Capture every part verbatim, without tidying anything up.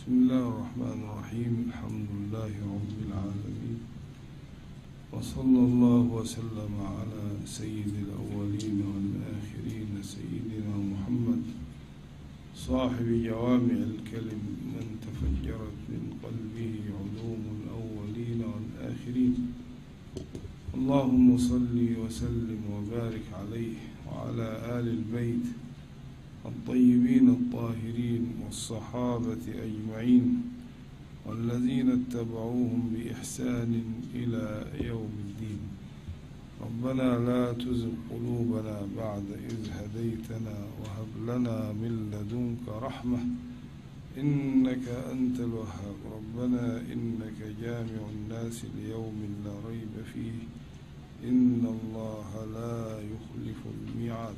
بسم الله الرحمن الرحيم. الحمد لله رب العالمين، وصلى الله وسلم على سيد الأولين والآخرين سيدنا محمد صاحب جوامع الكلم من تفجرت من قلبه علوم الأولين والآخرين. اللهم صل وسلم وبارك عليه وعلى آل البيت الطيبين الطاهرين والصحابة أجمعين والذين اتبعوهم بإحسان إلى يوم الدين. ربنا لا تزغ قلوبنا بعد إذ هديتنا وهب لنا من لدنك رحمة إنك أنت الوهاب. ربنا إنك جامع الناس ليوم لا ريب فيه إن الله لا يخلف الميعاد.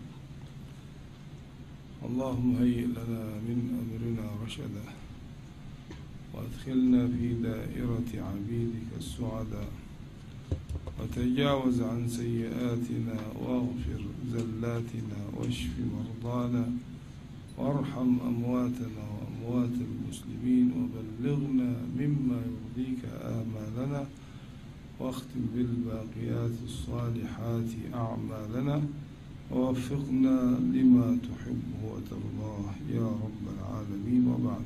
اللهم هيئ لنا من أمرنا رشدا وأدخلنا في دائرة عبيدك السعداء، وتجاوز عن سيئاتنا واغفر زلاتنا واشف مرضانا وارحم أمواتنا وأموات المسلمين وبلغنا مما يرضيك آمالنا واختم بالباقيات الصالحات أعمالنا ووفقنا لما تحبه وترضاه يا رب العالمين. وبعد،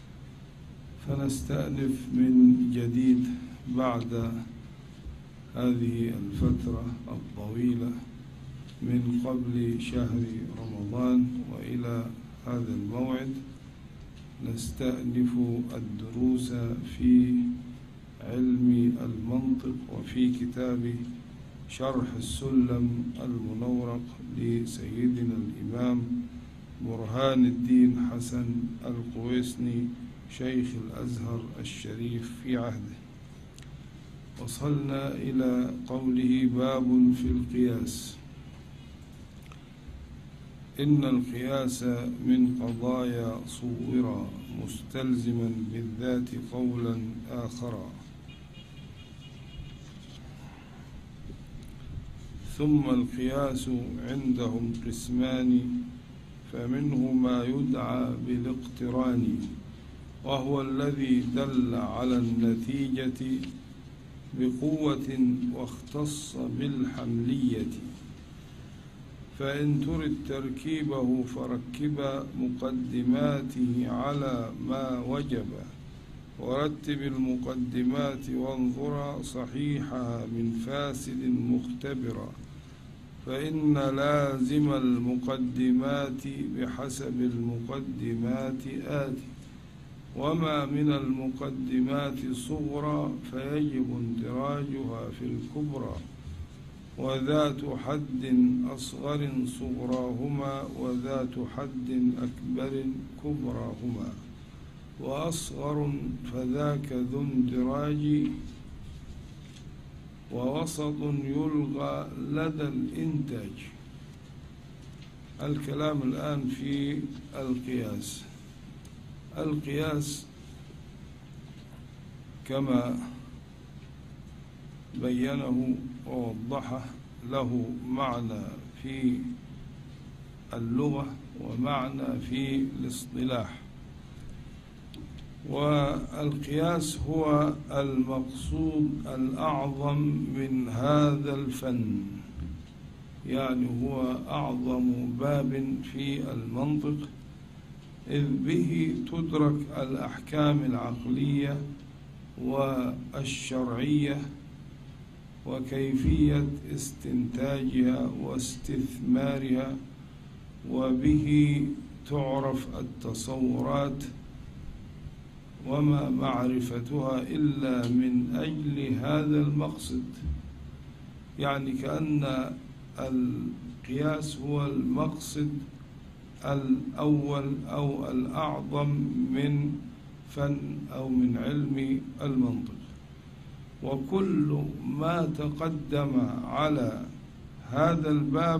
فنستأنف من جديد بعد هذه الفترة الطويلة من قبل شهر رمضان وإلى هذا الموعد نستأنف الدروس في علم المنطق وفي كتاب شرح السلم المنورق لسيدنا الإمام برهان الدين حسن القويسني شيخ الأزهر الشريف في عهده. وصلنا إلى قوله باب في القياس. إن القياس من قضايا صورا مستلزما بالذات قولا آخرا. ثم القياس عندهم قسمان، فمنه ما يدعى بالاقتران وهو الذي دل على النتيجة بقوة واختص بالحملية. فإن ترد تركيبه فركب مقدماته على ما وجب، ورتب المقدمات وانظر صحيحها من فاسد مختبرا. فإن لازم المقدمات بحسب المقدمات آتي، وما من المقدمات صغرى فيجب اندراجها في الكبرى، وذات حد أصغر صغراهما وذات حد أكبر كبراهما، وأصغر فذاك ذو اندراج، ووسط يلغى لدى الإنتاج. الكلام الآن في القياس. القياس كما بينه ووضحه له معنى في اللغة ومعنى في الاصطلاح. والقياس هو المقصود الأعظم من هذا الفن، يعني هو أعظم باب في المنطق، إذ به تدرك الأحكام العقلية والشرعية وكيفية استنتاجها واستثمارها، وبه تعرف التصورات، وما معرفتها إلا من أجل هذا المقصد. يعني كأن القياس هو المقصد الأول أو الأعظم من فن أو من علم المنطق. وكل ما تقدم على هذا الباب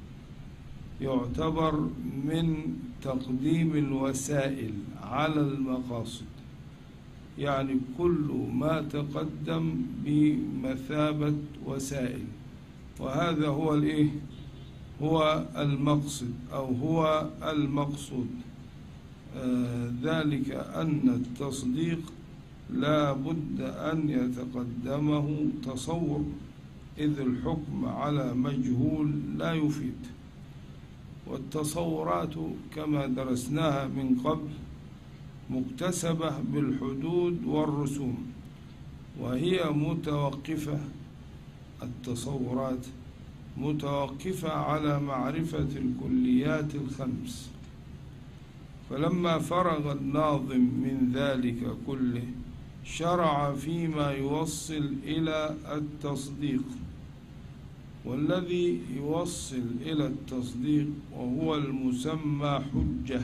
يعتبر من تقديم الوسائل على المقاصد، يعني كل ما تقدم بمثابة وسائل، وهذا هو الإيه؟ هو المقصد أو هو المقصود. آه ذلك أن التصديق لا بد أن يتقدمه تصور، إذ الحكم على مجهول لا يفيد، والتصورات كما درسناها من قبل مكتسبة بالحدود والرسوم، وهي متوقفة، التصورات متوقفة على معرفة الكليات الخمس. فلما فرغ الناظم من ذلك كله شرع فيما يوصل إلى التصديق، والذي يوصل إلى التصديق وهو المسمى حجة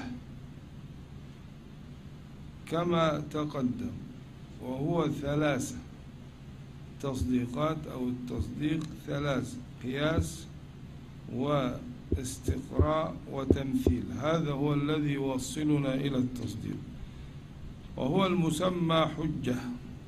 كما تقدم، وهو ثلاثة تصديقات أو التصديق ثلاثة: قياس واستقراء وتمثيل. هذا هو الذي يوصلنا إلى التصديق، وهو المسمى حجة.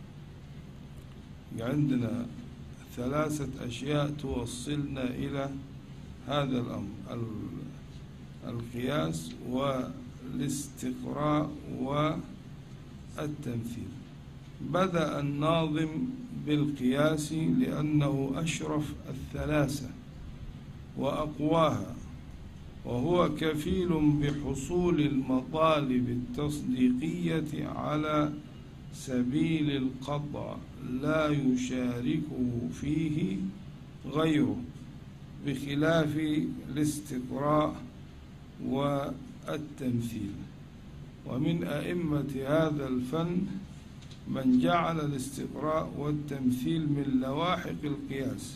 عندنا ثلاثة أشياء توصلنا إلى هذا الأمر: القياس والاستقراء والتمثيل. بدأ الناظم بالقياس لأنه أشرف الثلاثة وأقواها، وهو كفيل بحصول المطالب التصديقية على سبيل القطع، لا يشاركه فيه غيره، بخلاف الاستقراء والتمثيل. ومن أئمة هذا الفن من جعل الاستقراء والتمثيل من لواحق القياس.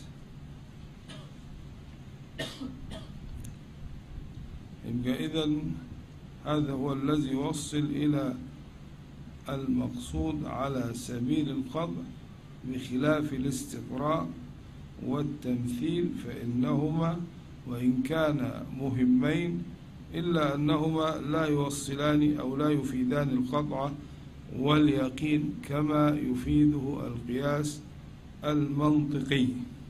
يبقى إذن هذا هو الذي يوصل إلى المقصود على سبيل القطع، بخلاف الاستقراء والتمثيل، فإنهما وإن كانا مهمين إلا أنهما لا يوصلان أو لا يفيدان القطع واليقين كما يفيده القياس المنطقي.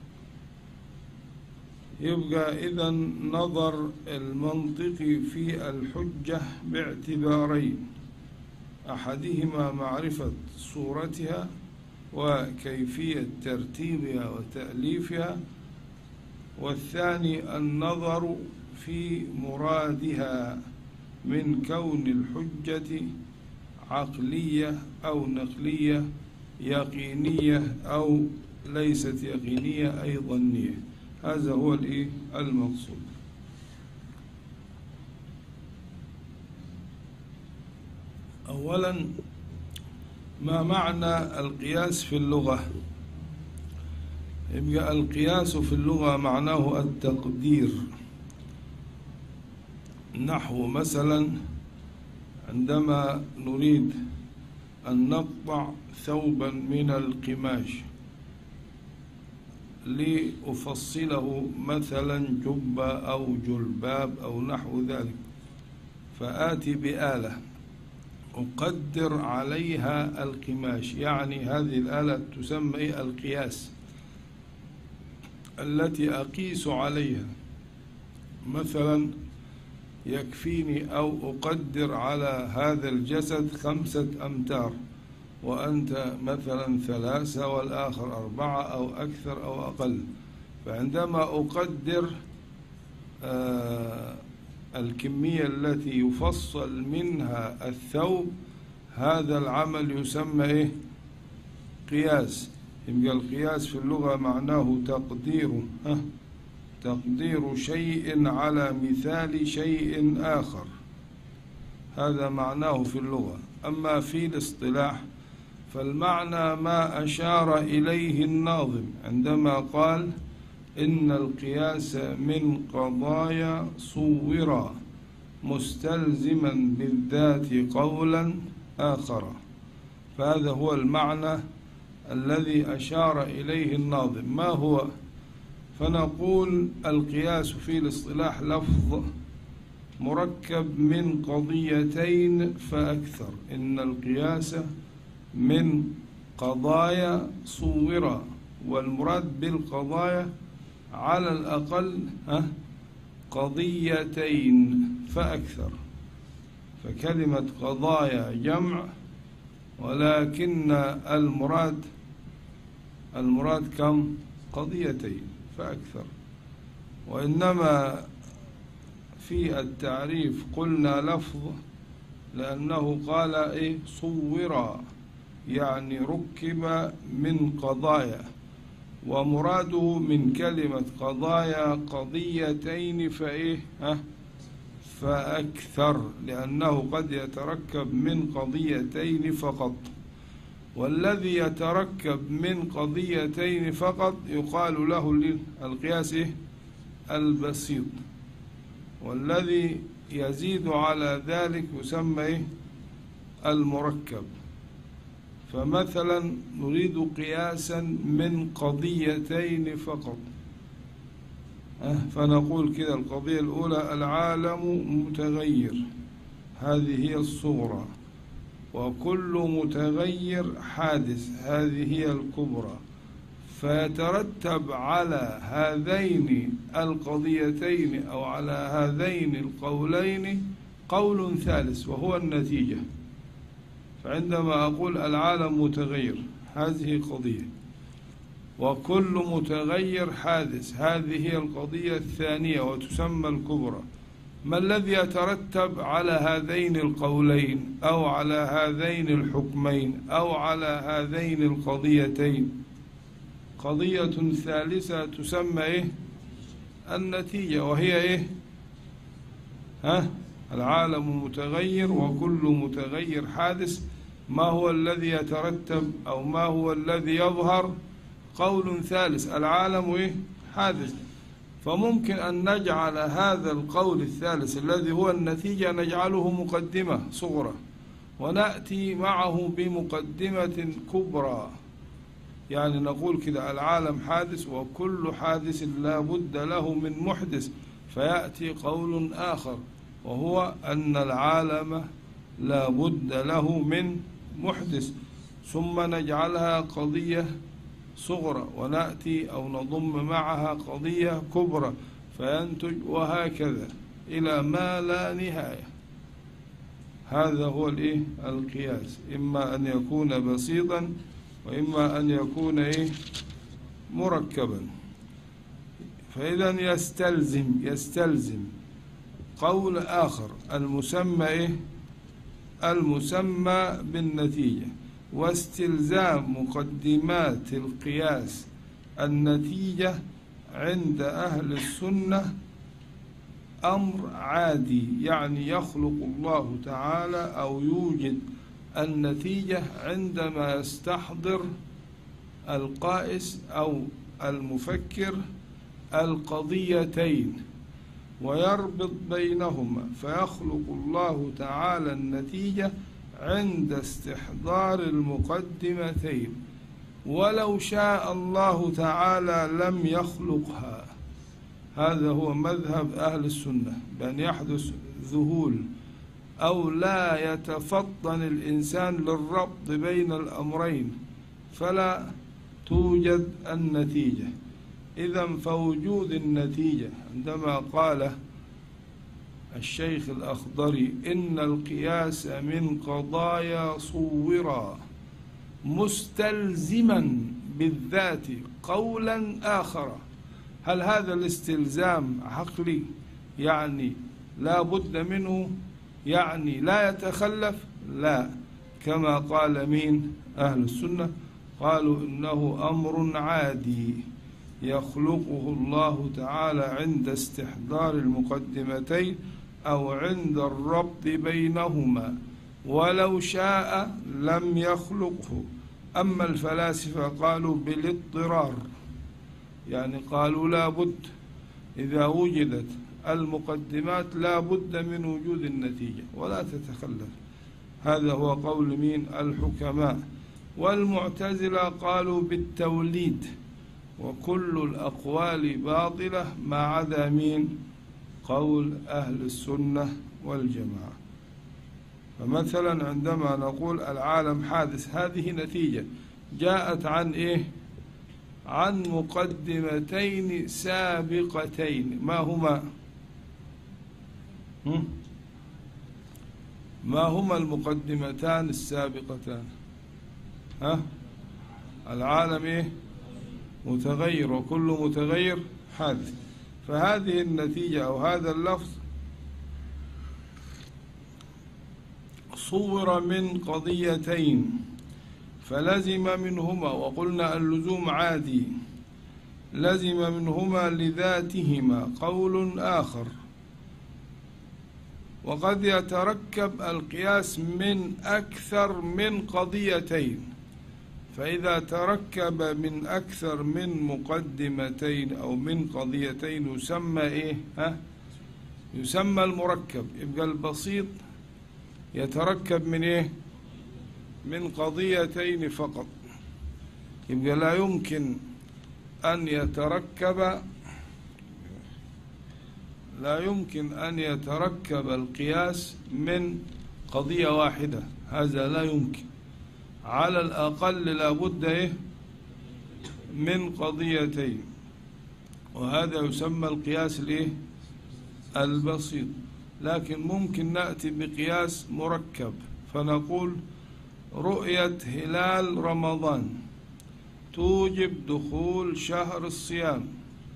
يبقى إذن نظر المنطقي في الحجة باعتبارين: أحدهما معرفة صورتها وكيفية ترتيبها وتأليفها، والثاني النظر في مرادها من كون الحجة عقلية أو نقلية، يقينية أو ليست يقينية أي ظنية. هذا هو المقصود. أولا، ما معنى القياس في اللغة؟ يبقى القياس في اللغة معناه التقدير. نحو مثلا عندما نريد أن نقطع ثوبا من القماش لأفصله مثلا جبة أو جلباب أو نحو ذلك، فآتي بآلة أقدر عليها القماش، يعني هذه الآلة تسمى القياس التي أقيس عليها. مثلا يكفيني أو أقدر على هذا الجسد خمسة أمتار، وأنت مثلا ثلاثة والآخر أربعة أو أكثر أو أقل. فعندما أقدر آه الكمية التي يفصل منها الثوب، هذا العمل يسمى إيه؟ قياس. يبقى القياس في اللغة معناه تقدير ها تقدير شيء على مثال شيء آخر، هذا معناه في اللغة. أما في الاصطلاح فالمعنى ما أشار إليه الناظم عندما قال: إن القياس من قضايا صورا مستلزما بالذات قولا آخر. فهذا هو المعنى الذي أشار إليه الناظم. ما هو؟ فنقول القياس في الاصطلاح لفظ مركب من قضيتين فأكثر. إن القياس من قضايا صورا، والمراد بالقضايا على الأقل قضيتين فأكثر. فكلمة قضايا جمع، ولكن المراد المراد كم؟ قضيتين فأكثر. وإنما في التعريف قلنا لفظ لأنه قال إيه؟ صورا، يعني ركب من قضايا، ومراده من كلمة قضايا قضيتين فإيه؟ ها؟ فأكثر، لأنه قد يتركب من قضيتين فقط، والذي يتركب من قضيتين فقط يقال له القياس إيه؟ البسيط، والذي يزيد على ذلك يسمى إيه؟ المركب. فمثلا نريد قياسا من قضيتين فقط، فنقول كده القضية الأولى العالم متغير، هذه هي الصغرى، وكل متغير حادث، هذه هي الكبرى. فيترتب على هذين القضيتين أو على هذين القولين قول ثالث وهو النتيجة. فعندما أقول العالم متغير هذه قضية، وكل متغير حادث هذه هي القضية الثانية وتسمى الكبرى. ما الذي يترتب على هذين القولين أو على هذين الحكمين أو على هذين القضيتين؟ قضية ثالثة تسمى إيه؟ النتيجة، وهي إيه؟ ها؟ العالم متغير وكل متغير حادث. ما هو الذي يترتب أو ما هو الذي يظهر؟ قول ثالث، العالم إيه؟ حادث. فممكن أن نجعل هذا القول الثالث الذي هو النتيجة نجعله مقدمة صغرى، ونأتي معه بمقدمة كبرى، يعني نقول كده العالم حادث وكل حادث لا بد له من محدث، فيأتي قول آخر وهو أن العالم لا بد له من محدث، ثم نجعلها قضية صغرى ونأتي أو نضم معها قضية كبرى فينتج، وهكذا إلى ما لا نهاية. هذا هو الإيه؟ القياس، إما أن يكون بسيطا وإما أن يكون إيه؟ مركبا. فإذا يستلزم يستلزم قول آخر المسمى إيه؟ المسمى بالنتيجة، واستلزام مقدمات القياس النتيجة عند أهل السنة أمر عادي، يعني يخلق الله تعالى أو يوجد النتيجة عندما يستحضر القائس أو المفكر القضيتين ويربط بينهما، فيخلق الله تعالى النتيجة عند استحضار المقدمتين، ولو شاء الله تعالى لم يخلقها. هذا هو مذهب أهل السنة، بأن يحدث ذهول أو لا يتفطن الإنسان للربط بين الأمرين فلا توجد النتيجة. إذن فوجود النتيجة عندما قال الشيخ الأخضري إن القياس من قضايا صورا مستلزما بالذات قولا آخر، هل هذا الاستلزام عقلي يعني لا بد منه، يعني لا يتخلف؟ لا، كما قال مين أهل السنة؟ قالوا إنه أمر عادي يخلقه الله تعالى عند استحضار المقدمتين أو عند الربط بينهما، ولو شاء لم يخلقه. أما الفلاسفة قالوا بالاضطرار، يعني قالوا لا بد إذا وجدت المقدمات لا بد من وجود النتيجة ولا تتخلف. هذا هو قول مين؟ الحكماء. والمعتزلة قالوا بالتوليد، وكل الأقوال باطلة ما عدا مين؟ قول أهل السنة والجماعة. فمثلا عندما نقول العالم حادث هذه نتيجة جاءت عن إيه؟ عن مقدمتين سابقتين، ما هما؟ ما هما المقدمتان السابقتان؟ ها؟ العالم إيه؟ متغير، وكل متغير حادث. فهذه النتيجة أو هذا اللفظ صور من قضيتين فلزم منهما، وقلنا اللزوم عادي، لزم منهما لذاتهما قول آخر. وقد يتركب القياس من أكثر من قضيتين، فإذا تركب من أكثر من مقدمتين أو من قضيتين يسمى إيه؟ ها؟ يسمى المركب. يبقى البسيط يتركب من إيه؟ من قضيتين فقط. يبقى لا يمكن أن يتركب لا يمكن أن يتركب القياس من قضية واحدة، هذا لا يمكن. على الأقل لابد إيه؟ من قضيتين، وهذا يسمى القياس الإيه؟ البسيط. لكن ممكن نأتي بقياس مركب فنقول رؤية هلال رمضان توجب دخول شهر الصيام،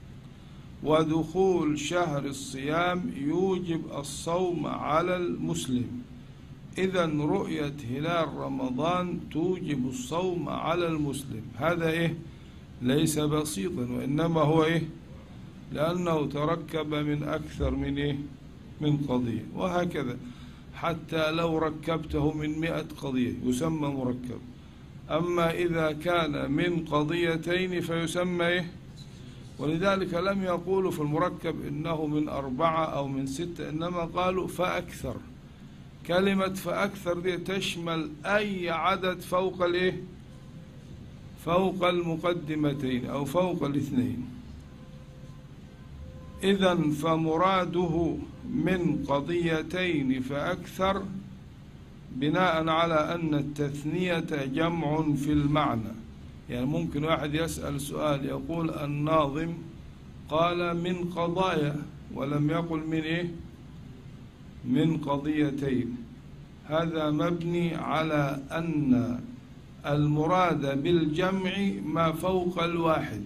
ودخول شهر الصيام يوجب الصوم على المسلم. إذن رؤية هلال رمضان توجب الصوم على المسلم. هذا إيه؟ ليس بسيطا، وإنما هو إيه؟ لأنه تركب من أكثر من إيه؟ من قضية. وهكذا حتى لو ركبته من مئة قضية يسمى مركب. أما إذا كان من قضيتين فيسمى إيه؟ ولذلك لم يقولوا في المركب إنه من أربعة أو من ستة، إنما قالوا فأكثر. كلمة فأكثر دي تشمل أي عدد فوق الإيه؟ فوق المقدمتين أو فوق الاثنين. إذن فمراده من قضيتين فأكثر بناء على أن التثنية جمع في المعنى. يعني ممكن واحد يسأل سؤال يقول الناظم قال من قضايا ولم يقل من إيه؟ من قضيتين. هذا مبني على أن المراد بالجمع ما فوق الواحد.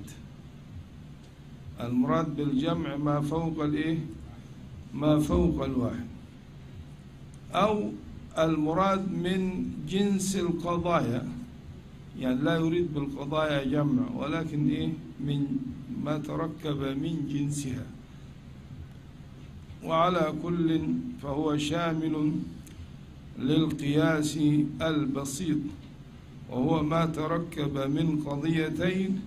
المراد بالجمع ما فوق الإيه؟ ما فوق الواحد. أو المراد من جنس القضايا، يعني لا يريد بالقضايا جمع ولكن إيه؟ من ما تركب من جنسها. وعلى كل فهو شامل للقياس البسيط، وهو ما تركب من قضيتين،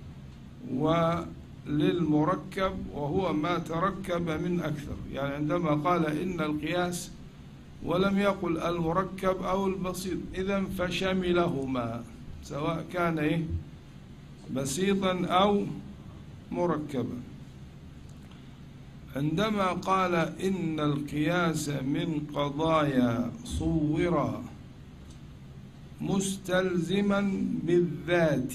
وللمركب وهو ما تركب من أكثر. يعني عندما قال إن القياس ولم يقل المركب أو البسيط، إذن فشملهما سواء كان إيه؟ بسيطا أو مركبا. عندما قال إن القياس من قضايا صورا مستلزما بالذات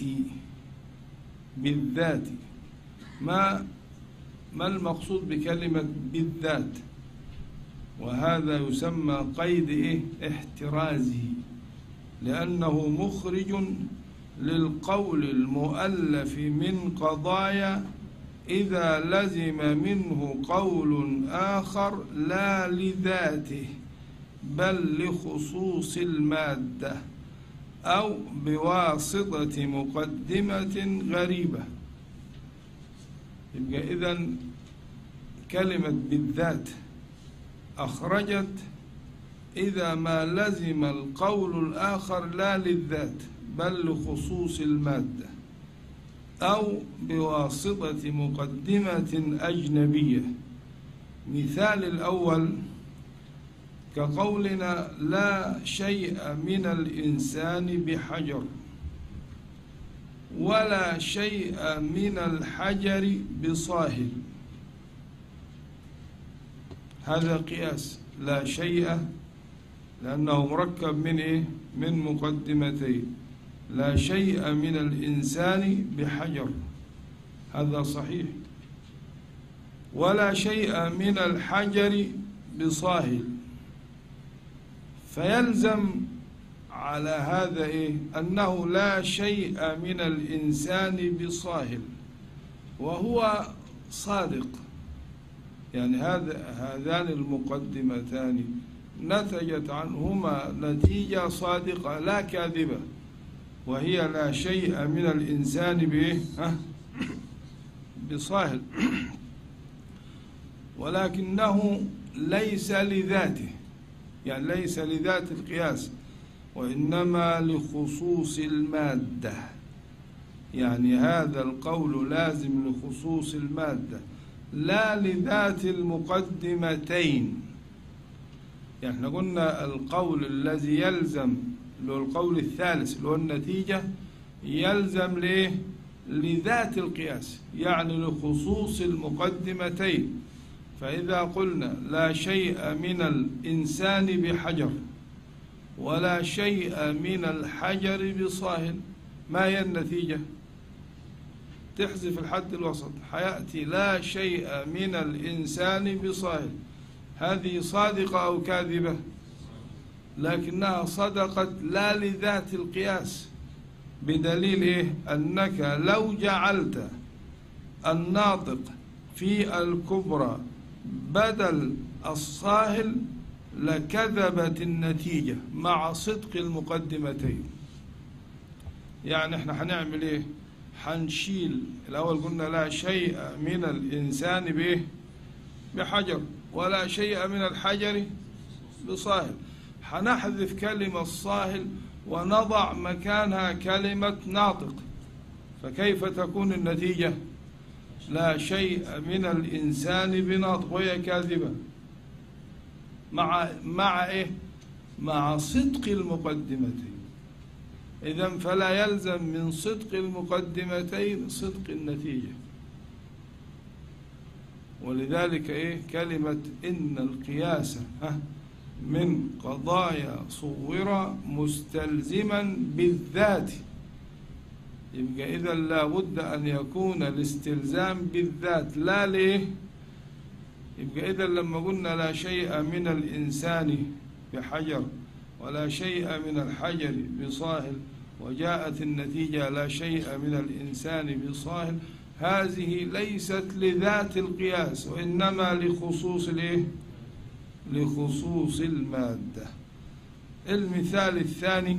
بالذات ما ما المقصود بكلمة بالذات؟ وهذا يسمى قيد إيه؟ احترازي، لأنه مخرج للقول المؤلف من قضايا إذا لزم منه قول آخر لا لذاته بل لخصوص المادة أو بواسطة مقدمة غريبة. يبقى إذن كلمة بالذات أخرجت إذا ما لزم القول الآخر لا للذات بل لخصوص المادة أو بواسطة مقدمة أجنبية. مثال الأول كقولنا لا شيء من الإنسان بحجر، ولا شيء من الحجر بصاهل. هذا قياس لا شيء لأنه مركب من إيه؟ من مقدمتين. لا شيء من الإنسان بحجر، هذا صحيح. ولا شيء من الحجر بصاهل، فيلزم على هذا إيه؟ أنه لا شيء من الإنسان بصاهل، وهو صادق. يعني هذا هذان المقدمتان نتجت عنهما نتيجة صادقة لا كاذبة، وهي لا شيء من الإنسان بإيه؟ بصاهل، ولكنه ليس لذاته، يعني ليس لذات القياس، وإنما لخصوص المادة. يعني هذا القول لازم لخصوص المادة لا لذات المقدمتين. يعني احنا قلنا القول الذي يلزم له القول الثالث اللي هو النتيجة يلزم ليه؟ لذات القياس، يعني لخصوص المقدمتين. فإذا قلنا لا شيء من الإنسان بحجر ولا شيء من الحجر بصاهل، ما هي النتيجة؟ تحذف الحد الوسط، حيأتي لا شيء من الإنسان بصاهل. هذه صادقة أو كاذبة؟ لكنها صدقت لا لذات القياس، بدليل إيه؟ أنك لو جعلت الناطق في الكبرى بدل الصاهل لكذبت النتيجة مع صدق المقدمتين. يعني احنا هنعمل ايه؟ هنشيل الأول قلنا لا شيء من الإنسان به بحجر ولا شيء من الحجر بصاهل، هنحذف كلمة الصاهل ونضع مكانها كلمة ناطق، فكيف تكون النتيجة؟ لا شيء من الإنسان بناطق، وهي كاذبة مع مع إيه؟ مع صدق المقدمتين. إذن فلا يلزم من صدق المقدمتين صدق النتيجة. ولذلك إيه؟ كلمة إن القياس من قضايا صور مستلزما بالذات، يبقى إذا لابد أن يكون الاستلزام بالذات لا ليه. يبقى إذا لما قلنا لا شيء من الإنسان بحجر ولا شيء من الحجر بصاهل، وجاءت النتيجة لا شيء من الإنسان بصاهل، هذه ليست لذات القياس وإنما لخصوص الإيه؟ لخصوص المادة. المثال الثاني: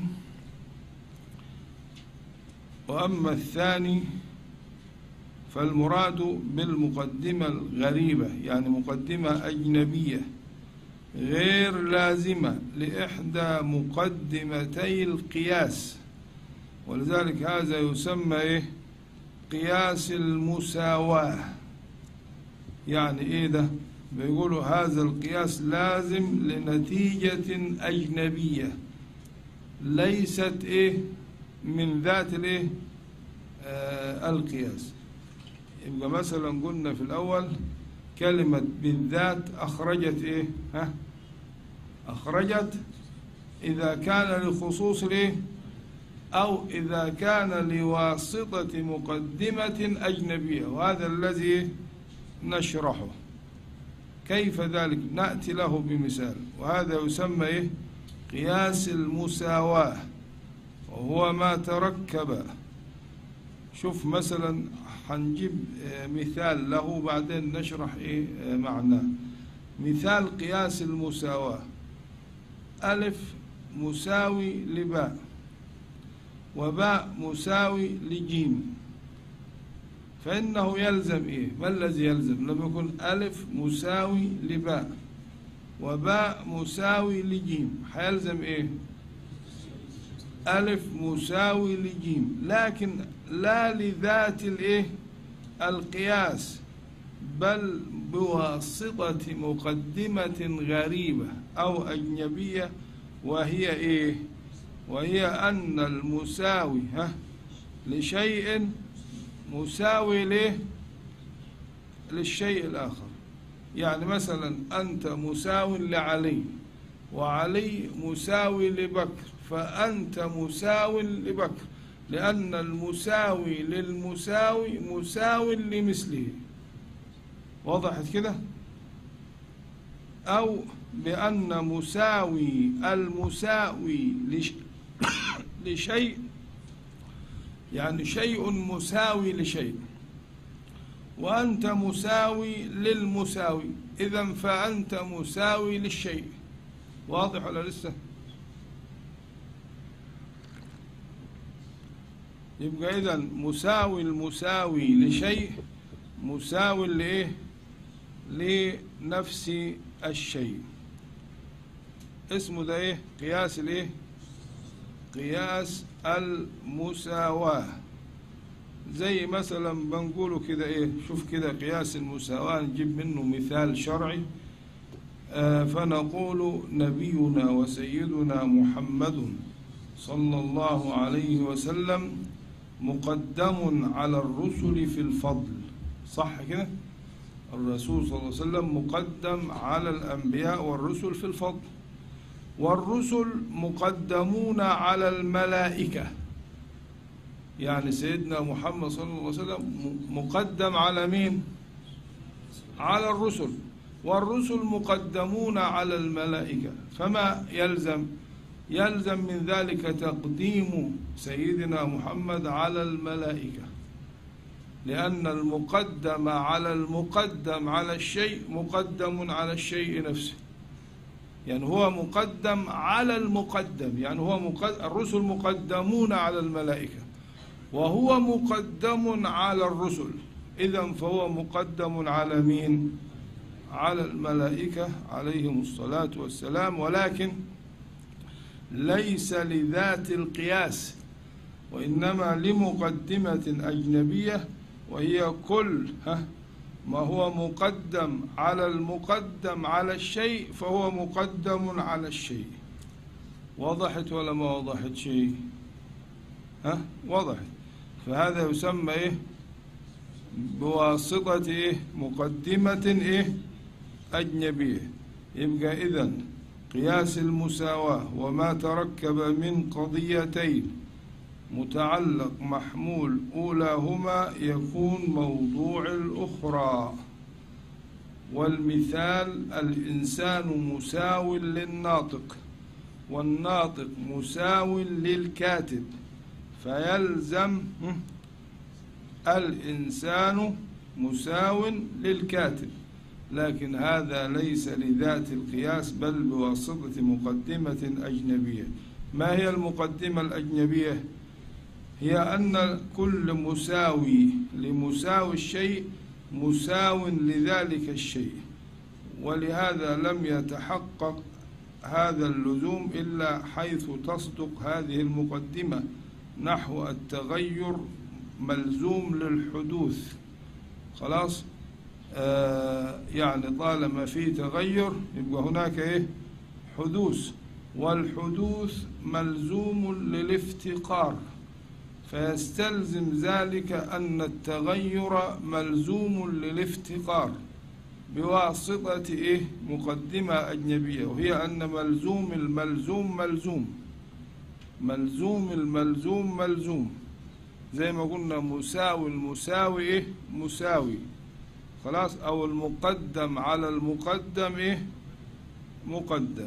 وأما الثاني فالمراد بالمقدمة الغريبة، يعني مقدمة أجنبية غير لازمة لإحدى مقدمتي القياس، ولذلك هذا يسمى إيه؟ قياس المساواة. يعني إيه ده؟ بيقولوا هذا القياس لازم لنتيجة أجنبية ليست إيه؟ من ذات الإيه؟ آه القياس. يبقى مثلا قلنا في الأول كلمة بالذات أخرجت إيه؟ ها؟ أخرجت إذا كان لخصوص الإيه؟ أو إذا كان لواسطة مقدمة أجنبية، وهذا الذي نشرحه. كيف ذلك؟ نأتي له بمثال، وهذا يسمى إيه؟ قياس المساواة، وهو ما تركب. شوف مثلا هنجيب مثال له بعدين نشرح إيه معناه. مثال قياس المساواة: ألف مساوي لباء، وباء مساوي لجيم، فإنه يلزم إيه؟ ما الذي يلزم لما يكون ألف مساوي لباء وباء مساوي لجيم؟ حيلزم إيه؟ ألف مساوي لجيم، لكن لا لذات الإيه؟ القياس، بل بواسطة مقدمة غريبة أو أجنبية، وهي إيه؟ وهي أن المساوي ها لشيء مساوي له للشيء الآخر. يعني مثلا أنت مساو لعلي وعلي مساوي لبكر، فأنت مساو لبكر، لأن المساوي للمساوي مساو لمثله. وضحت كده؟ أو بأن مساوي المساوي لشيء يعني شيء مساوي لشيء، وأنت مساوي للمساوي، إذن فأنت مساوي للشيء. واضح ولا لسه؟ يبقى إذن مساوي المساوي لشيء مساوي لإيه؟ لنفس الشيء. اسمه ده إيه؟ قياس الإيه؟ قياس المساواة. زي مثلا بنقوله كده إيه؟ شوف كده قياس المساواة، نجيب منه مثال شرعي. آه فنقول نبينا وسيدنا محمد صلى الله عليه وسلم مقدم على الرسل في الفضل. صح كده؟ الرسول صلى الله عليه وسلم مقدم على الأنبياء والرسل في الفضل، والرسل مقدمون على الملائكة. يعني سيدنا محمد صلى الله عليه وسلم مقدم على مين؟ على الرسل، والرسل مقدمون على الملائكة. فما يلزم؟ يلزم من ذلك تقديم سيدنا محمد على الملائكة، لأن المقدم على المقدم على الشيء مقدم على الشيء نفسه. يعني هو مقدم على المقدم، يعني هو مقدم، الرسل مقدمون على الملائكة وهو مقدم على الرسل، إذن فهو مقدم على مين؟ على الملائكة عليهم الصلاة والسلام، ولكن ليس لذات القياس، وإنما لمقدمة أجنبية، وهي كل ما هو مقدم على المقدم على الشيء فهو مقدم على الشيء. وضحت ولا ما وضحت شيء؟ ها وضحت. فهذا يسمى إيه؟ بواسطة إيه؟ مقدمة إيه؟ أجنبية. يبقى إذن قياس المساواة وما تركب من قضيتين متعلق محمول أولاهما يكون موضوع الأخرى. والمثال الإنسان مساو للناطق والناطق مساو للكاتب، فيلزم الإنسان مساو للكاتب، لكن هذا ليس لذات القياس بل بواسطة مقدمة أجنبية. ما هي المقدمة الأجنبية؟ هي أن كل مساوي لمساوي الشيء مساو لذلك الشيء، ولهذا لم يتحقق هذا اللزوم إلا حيث تصدق هذه المقدمة، نحو التغير ملزوم للحدوث. خلاص؟ آه يعني طالما في تغير يبقى هناك إيه؟ حدوث، والحدوث ملزوم للافتقار، فيستلزم ذلك أن التغير ملزوم للافتقار بواسطة إيه؟ مقدمة أجنبية، وهي أن ملزوم الملزوم ملزوم ملزوم الملزوم ملزوم، زي ما قلنا مساوي المساوي إيه؟ مساوي. خلاص؟ أو المقدم على المقدم إيه؟ مقدم.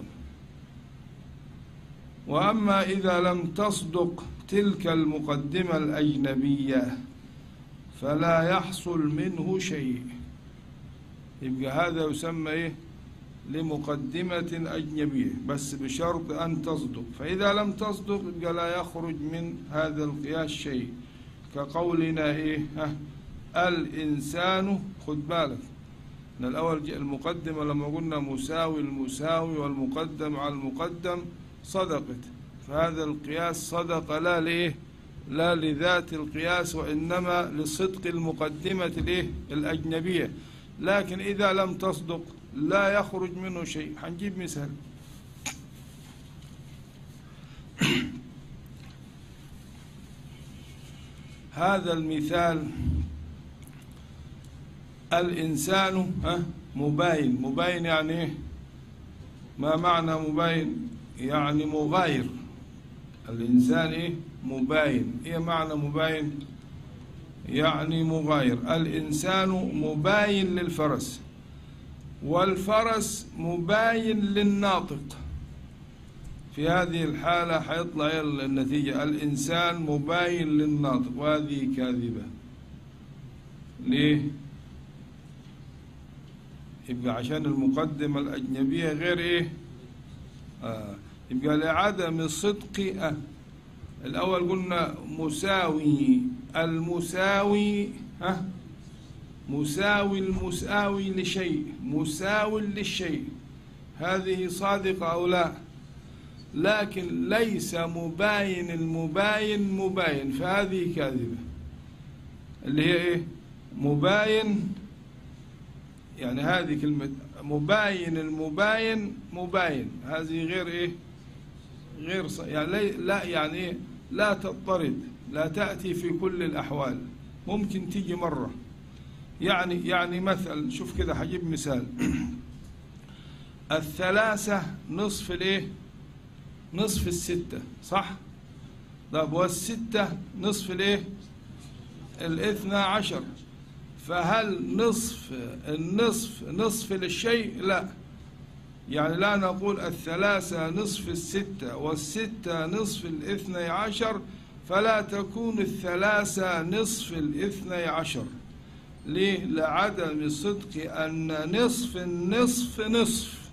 وأما إذا لم تصدق تلك المقدمة الأجنبية فلا يحصل منه شيء، يبقى هذا يسمى إيه؟ لمقدمة أجنبية، بس بشرط أن تصدق. فإذا لم تصدق يبقى لا يخرج من هذا القياس شيء، كقولنا إيه؟ ها الإنسان. خد بالك من الأول المقدمة لما قلنا مساوي المساوي والمقدم على المقدم صدقت، فهذا القياس صدق لا ليه؟ لا لذات القياس، وإنما لصدق المقدمة الإيه؟ الأجنبية. لكن إذا لم تصدق لا يخرج منه شيء. هنجيب مثال. هذا المثال الإنسان ها مباين. مباين يعني إيه؟ ما معنى مباين؟ يعني مغاير. الإنسان إيه؟ مباين. إيه معنى مباين؟ يعني مغاير. الإنسان مباين للفرس، والفرس مباين للناطق. في هذه الحالة حيطلع النتيجة الإنسان مباين للناطق، وهذه كاذبة. ليه؟ يبقى عشان المقدمة الأجنبية غير إيه؟ آه. يبقى لعدم صدق. آه. الأول قلنا مساوي، المساوي ها مساوي المساوي لشيء، مساوي للشيء، هذه صادقة أو لا؟ لكن ليس مباين المباين مباين، فهذه كاذبة. اللي هي إيه؟ مباين، يعني هذه كلمة مباين المباين مباين، هذه غير إيه؟ غير ص... يعني لا يعني إيه؟ لا تضطرد، لا تأتي في كل الأحوال، ممكن تيجي مرة. يعني يعني مثل، شوف كده حجيب مثال. الثلاثة نصف الإيه؟ نصف الستة، صح؟ طب والستة نصف الإيه؟ الاثنى عشر. فهل نصف النصف نصف للشيء؟ لا. يعني لا نقول الثلاثة نصف الستة والستة نصف الاثنى عشر، فلا تكون الثلاثة نصف الاثنى عشر. ليه؟ لعدم صدق أن نصف النصف نصف.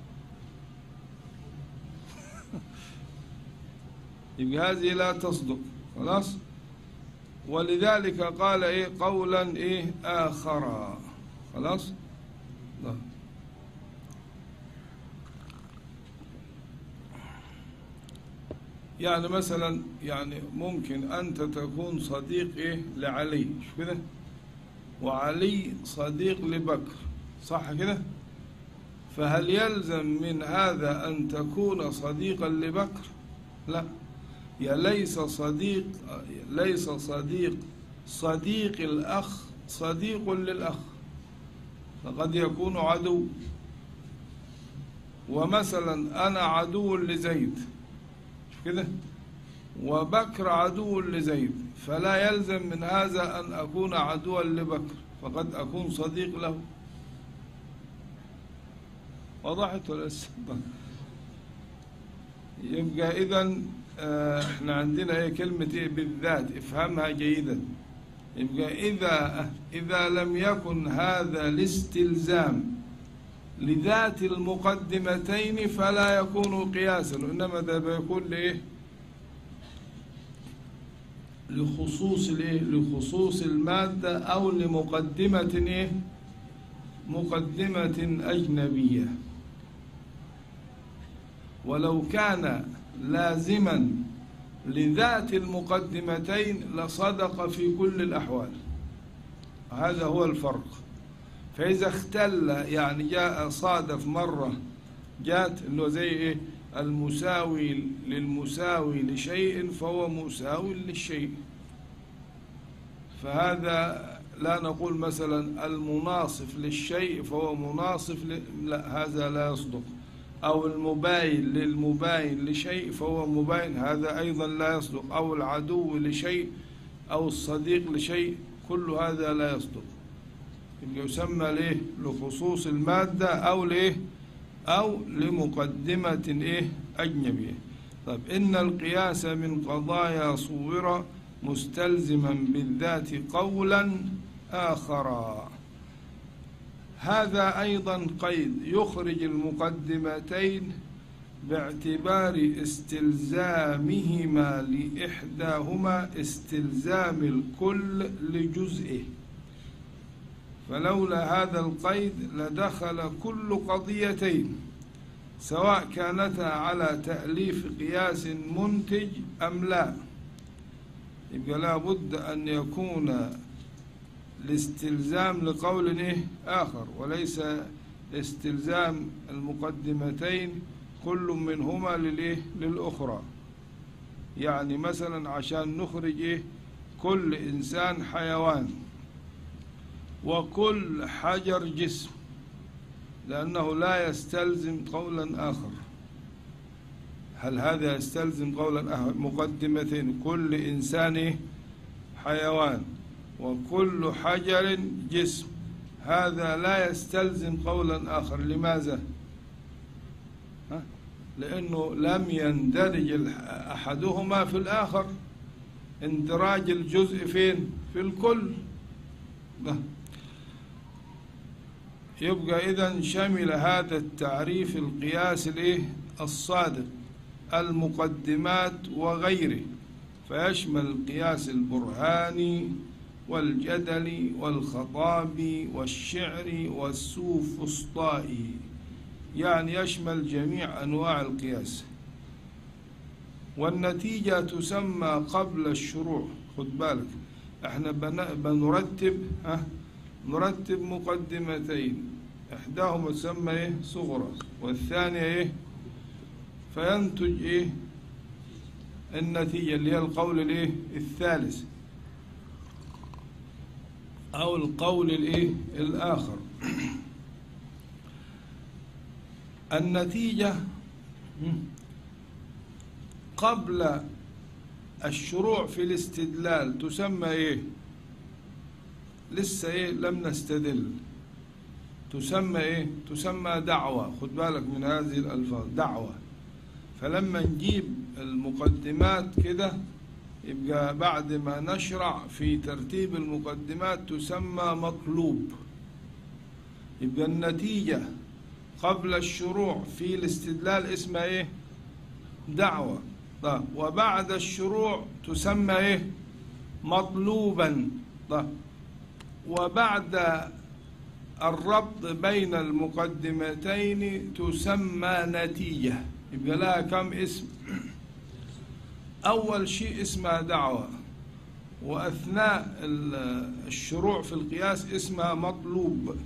يبقى هذه لا تصدق، خلاص. ولذلك قال إيه؟ قولا إيه؟ آخر، خلاص. لا. يعني مثلا يعني ممكن أنت تكون صديق إيه؟ لعلي، شو كده؟ وعلي صديق لبكر، صح كده؟ فهل يلزم من هذا أن تكون صديقا لبكر؟ لا. يا ليس صديق، ليس صديق صديق الأخ صديق للأخ، فقد يكون عدو. ومثلا أنا عدو لزيد كده، وبكر عدو لزيد، فلا يلزم من هذا أن أكون عدوا لبكر، فقد أكون صديق له. وضحت ولا لسه؟ يبقى إذن احنا عندنا ايه كلمة ايه بالذات، افهمها جيدا. يبقى إذا إذا لم يكن هذا الاستلزام لذات المقدمتين فلا يكون قياسا، وإنما ده بيكون لإيه؟ لخصوص الإيه؟ لخصوص المادة أو لمقدمة إيه؟ مقدمة أجنبية. ولو كان لازما لذات المقدمتين لصدق في كل الأحوال. هذا هو الفرق. فإذا اختل، يعني جاء صادف مرة جاءت اللي زي إيه؟ المساوي للمساوي لشيء فهو مساوي للشيء، فهذا لا نقول مثلا المناصف للشيء فهو مناصف ل... لا، هذا لا يصدق. أو المباين للمباين لشيء فهو مباين، هذا أيضا لا يصدق. أو العدو لشيء أو الصديق لشيء، كل هذا لا يصدق. يسمى ليه؟ لخصوص المادة أو ليه؟ أو لمقدمة إيه؟ أجنبية. طيب، إن القياس من قضايا صور مستلزما بالذات قولا آخر. هذا أيضا قيد يخرج المقدمتين باعتبار استلزامهما لإحداهما استلزام الكل لجزئه، فلولا هذا القيد لدخل كل قضيتين سواء كانتا على تأليف قياس منتج أم لا. يبقى لا بد أن يكون الاستلزام لقول إيه؟ آخر، وليس استلزام المقدمتين كل منهما للإيه؟ للأخرى. يعني مثلا عشان نخرج إيه؟ كل إنسان حيوان وكل حجر جسم، لأنه لا يستلزم قولا آخر. هل هذا يستلزم قولا آخر؟ مقدمتين، كل إنسان حيوان وكل حجر جسم، هذا لا يستلزم قولا آخر. لماذا؟ ها؟ لأنه لم يندرج أحدهما في الآخر، اندراج الجزء فين؟ في الكل. ده. يبقى إذن شمل هذا التعريف القياس الإيه؟ الصادق المقدمات وغيره، فيشمل القياس البرهاني والجدلي والخطابي والشعري والسوفسطائي، يعني يشمل جميع أنواع القياس. والنتيجة تسمى قبل الشروع. خد بالك احنا بنرتب ها نرتب مقدمتين، احداهما تسمى ايه؟ صغرى، والثانية ايه؟ فينتج ايه؟ النتيجة اللي هي القول الايه؟ الثالث او القول الايه؟ الاخر. النتيجة قبل الشروع في الاستدلال تسمى ايه؟ لسه ايه؟ لم نستدل. تسمى ايه؟ تسمى دعوة. خد بالك من هذه الألفاظ، دعوة. فلما نجيب المقدمات كده يبقى بعد ما نشرع في ترتيب المقدمات تسمى مطلوب. يبقى النتيجة قبل الشروع في الاستدلال اسمها ايه؟ دعوة. طيب وبعد الشروع تسمى ايه؟ مطلوبا. طيب وبعد الربط بين المقدمتين تسمى نتيجة. يبقى لها كم اسم؟ أول شيء اسمها دعوة، وأثناء الشروع في القياس اسمها مطلوب،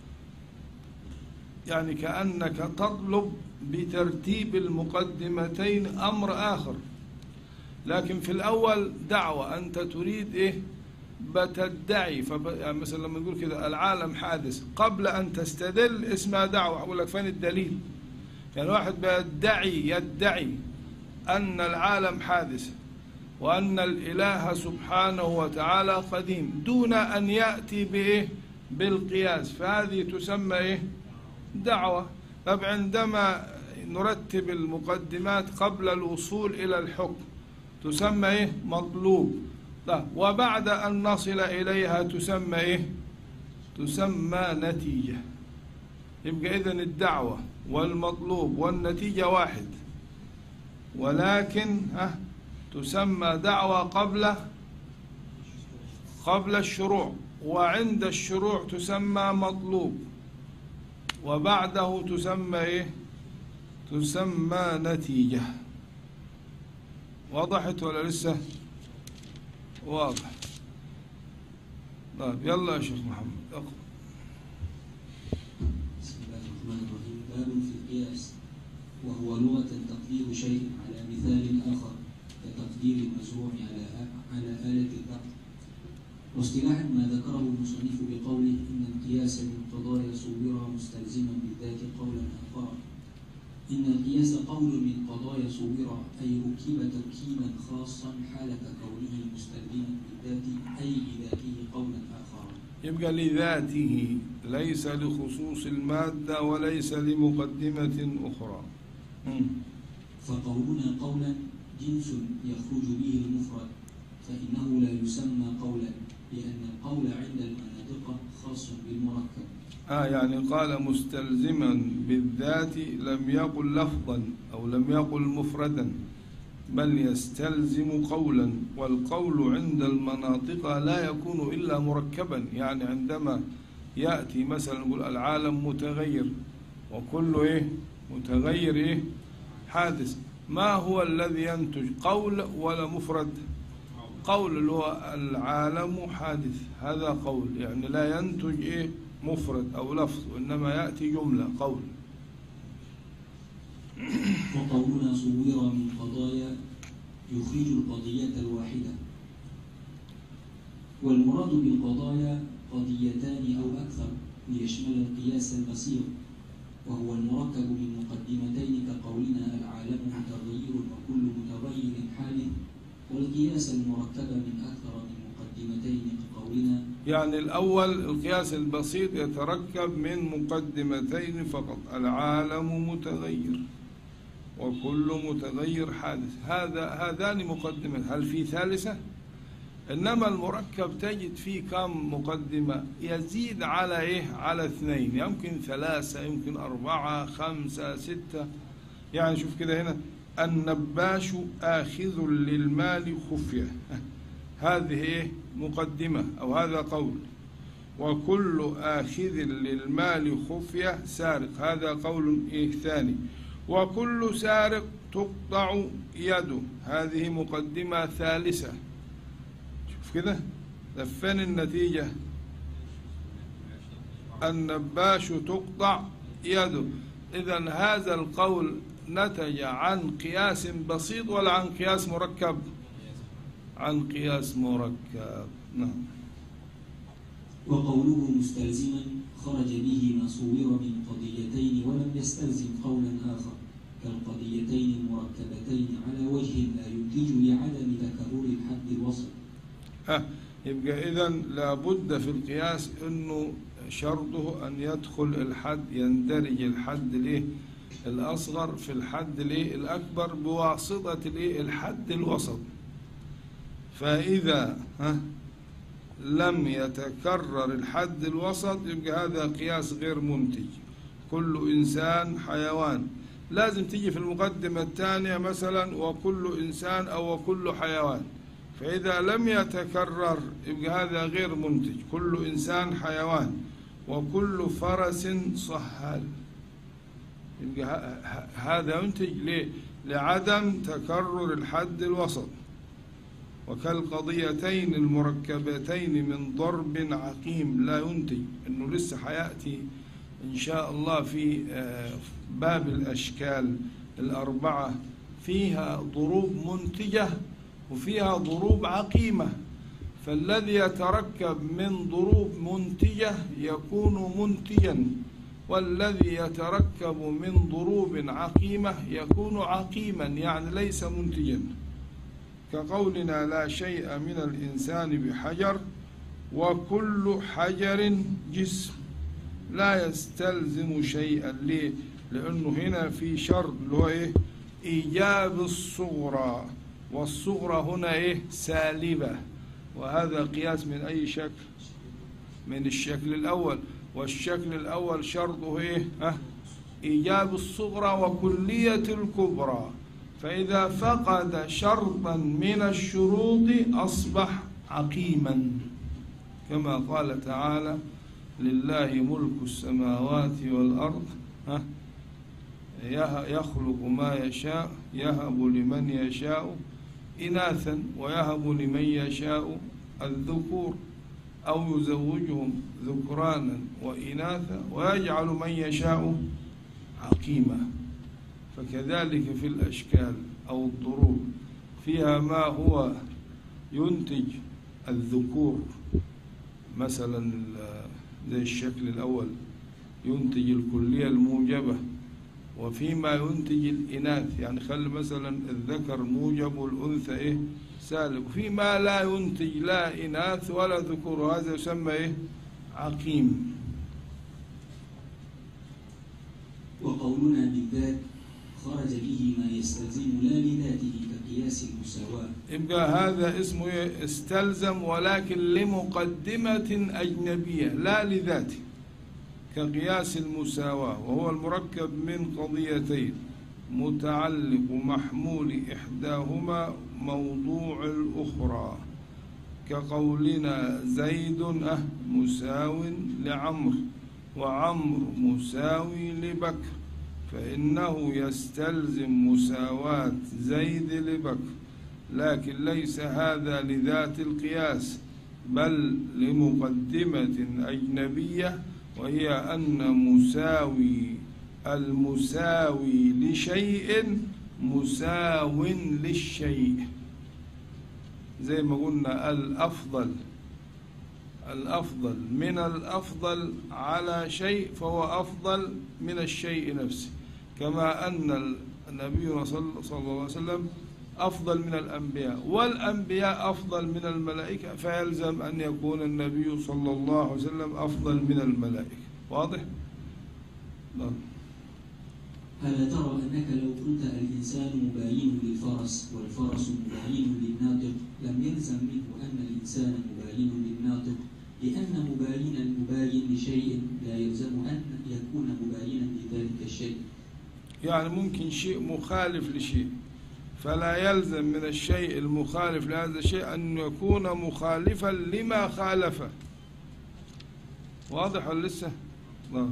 يعني كأنك تطلب بترتيب المقدمتين أمر آخر. لكن في الأول دعوة، أنت تريد إيه؟ بتدعي. فب... يعني مثلا لما نقول كده العالم حادث قبل أن تستدل اسمها دعوة. أقول لك فين الدليل؟ يعني واحد بيدعي يدعي أن العالم حادث وأن الإله سبحانه وتعالى قديم دون أن يأتي بإيه؟ بالقياس، فهذه تسمى إيه؟ دعوة. طب عندما نرتب المقدمات قبل الوصول إلى الحكم تسمى إيه؟ مطلوب. طيب وبعد أن نصل إليها تسمى إيه؟ تسمى نتيجة. يبقى إذن الدعوة والمطلوب والنتيجة واحد، ولكن ها تسمى دعوة قبل قبل الشروع، وعند الشروع تسمى مطلوب، وبعده تسمى إيه؟ تسمى نتيجة. وضحت ولا لسه؟ واضح. طيب يلا يا شيخ محمد اقرأ. بسم الله الرحمن الرحيم. باب في القياس، وهو لغة تقدير شيء على مثال آخر كتقدير المزروع على على آلة الضغط. واصطلاحا ما ذكره المصنف بقوله إن القياس من قضايا صور مستلزما بالذات قولا آخر. إن القياس قول من قضايا صور، أي ركب تركيبا خاصا حالة كونه مستلزما بالذات أي لذاته قولا آخر. يبقى لذاته ليس لخصوص المادة وليس لمقدمة أخرى. فقولنا قولا جنس يخرج به المفرد، فإنه لا يسمى قولا، لأن القول عند المناطق خاص بالمركب. آه يعني قال مستلزما بالذات، لم يقل لفظا أو لم يقل مفردا، بل يستلزم قولا. والقول عند المناطق لا يكون إلا مركبا. يعني عندما يأتي مثلا نقول العالم متغير، وكل إيه؟ متغير إيه؟ حادث. ما هو الذي ينتج قول ولا مفرد؟ قول اللي هو العالم حادث، هذا قول، يعني لا ينتج إيه؟ مفرد أو لفظ، وإنما يأتي جملة قول. وقولنا صور من قضايا يخرج القضية الواحدة. والمراد بالقضايا قضيتان أو أكثر ليشمل القياس البصير، وهو المركب من مقدمتين كقولنا العالم متغير وكل متغير حادث، والقياس المركب من أكثر من مقدمتين كقولنا. يعني الأول القياس البسيط يتركب من مقدمتين فقط: العالم متغير وكل متغير حادث. هذا هذان مقدمة، هل في ثالثة؟ إنما المركب تجد فيه كم مقدمة يزيد على إيه؟ على اثنين، يمكن ثلاثة، يمكن أربعة، خمسة، ستة. يعني شوف كده هنا: النباش آخذ للمال خفية، هذه إيه؟ مقدمة أو هذا قول. وكل آخذ للمال خفية سارق، هذا قول إيه؟ ثاني. وكل سارق تقطع يده، هذه مقدمة ثالثة. شوف كده، فين النتيجة؟ النباش تقطع يده. إذن هذا القول نتج عن قياس بسيط ولا عن قياس مركب؟ عن قياس مركب. نعم. وقوله مستلزما خرج به ما صور من قضيتين ولم يستلزم قولا آخر كالقضيتين المركبتين على وجه لا ينتج لعدم تكرر الحد الوسط. ها يبقى إذن لابد في القياس إنه شرطه أن يدخل الحد، يندرج الحد ليه الأصغر في الحد ليه الأكبر بواسطة ليه الحد الوسط. فإذا ها لم يتكرر الحد الوسط يبقى هذا قياس غير منتج. كل إنسان حيوان، لازم تيجي في المقدمة الثانية مثلا وكل إنسان أو وكل حيوان، فإذا لم يتكرر يبقى هذا غير منتج. كل إنسان حيوان وكل فرس صهال، يبقى هذا ينتج ليه؟ لعدم تكرر الحد الوسط. وكالقضيتين المركبتين من ضرب عقيم لا ينتج، إنه لسه حيأتي إن شاء الله في باب الأشكال الأربعة فيها ضروب منتجة وفيها ضروب عقيمة، فالذي يتركب من ضروب منتجة يكون منتجا، والذي يتركب من ضروب عقيمة يكون عقيما، يعني ليس منتجا. كقولنا لا شيء من الإنسان بحجر وكل حجر جسم، لا يستلزم شيئا. ليه؟ لأنه هنا في شرط اللي هو إيه؟ إيجاب الصغرى، والصغرى هنا إيه؟ سالبة، وهذا قياس من أي شكل؟ من الشكل الأول، والشكل الأول شرطه إيه؟ ها؟ إيجاب الصغرى وكلية الكبرى، فإذا فقد شرطا من الشروط أصبح عقيما، كما قال تعالى لله ملك السماوات والأرض ها؟ يخلق ما يشاء يهب لمن يشاء إناثا ويهب لمن يشاء الذكور أو يزوجهم ذكرانا وإناثا ويجعل من يشاء عقيما. فكذلك في الأشكال أو الضروب فيها ما هو ينتج الذكور، مثلا زي الشكل الأول ينتج الكلية الموجبة، وفيما ينتج الإناث، يعني خلي مثلا الذكر موجب والأنثى إيه؟ سالب، وفيما لا ينتج لا إناث ولا ذكور، وهذا يسمى إيه؟ عقيم. وقولنا بالذات خرج به ما يستلزم لا لذاته كقياس المساواة، يبقى هذا اسمه إيه؟ استلزم ولكن لمقدمة أجنبية لا لذاته، كقياس المساواة، وهو المركب من قضيتين متعلق محمول إحداهما موضوع الأخرى، كقولنا زيد أه مساو لعمر وعمر مساوي لبكر، فإنه يستلزم مساواة زيد لبكر، لكن ليس هذا لذات القياس بل لمقدمة أجنبية، وهي أن مساوي المساوي لشيء مساو للشيء، زي ما قلنا الأفضل الأفضل من الأفضل على شيء فهو أفضل من الشيء نفسه، كما أن النبي صلى الله عليه وسلم أفضل من الأنبياء، والأنبياء أفضل من الملائكة، فيلزم أن يكون النبي صلى الله عليه وسلم أفضل من الملائكة. واضح؟ نعم. ألا ترى أنك لو قلت الإنسان مباين للفرس والفرس مباين للناطق لم يلزم منه أن الإنسان مباين للناطق، لأن مباين المباين لشيء لا يلزم أن يكون مباينا لذلك الشيء. يعني ممكن شيء مخالف لشيء، فلا يلزم من الشيء المخالف لهذا الشيء أن يكون مخالفا لما خالفه. واضح ولا لسه؟ نعم.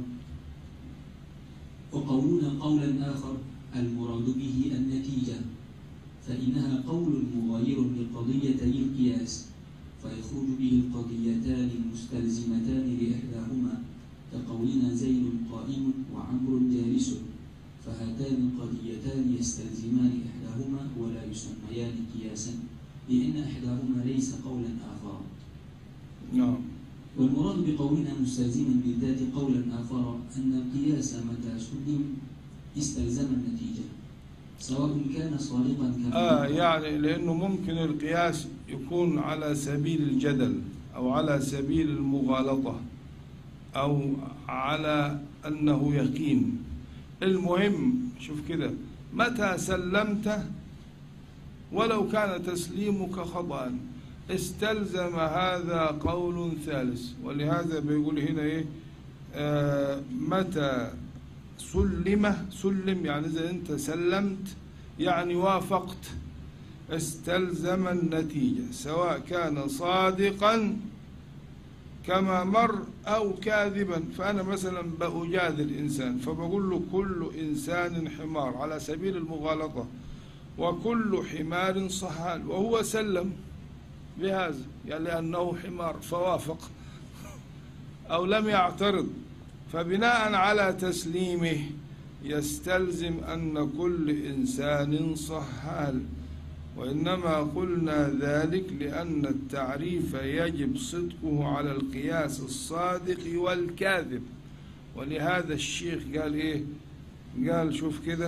وقولنا قولا آخر المراد به النتيجة، فإنها قول مغاير لقضيتي القياس، فيخرج به القضيتان المستلزمتان لإحداهما، كقولنا زيد قائم وعمر جالس، فهاتان القضيتان يستلزمان إحداهما ولا يسميان قياسا، لأن إحداهما ليس قولا آخر. نعم. والمراد بقولنا مستلزما بالذات قولا آخر أن القياس متى سلم استلزم النتيجة سواء كان صادقا كما آه يعني لأنه ممكن القياس يكون على سبيل الجدل أو على سبيل المغالطة أو على أنه يقين. المهم شوف كده، متى سلمت ولو كان تسليمك خطأ استلزم هذا قول ثالث. ولهذا بيقول هنا إيه؟ آه متى سلم سلم يعني إذا أنت سلمت يعني وافقت استلزم النتيجة، سواء كان صادقا كما مر أو كاذبا. فأنا مثلا بأجادل إنسان فبقول له كل إنسان حمار على سبيل المغالطة، وكل حمار صحال، وهو سلم بهذا يعني لأنه حمار فوافق أو لم يعترض، فبناء على تسليمه يستلزم أن كل إنسان صحال. وإنما قلنا ذلك لأن التعريف يجب صدقه على القياس الصادق والكاذب. ولهذا الشيخ قال إيه؟ قال شوف كده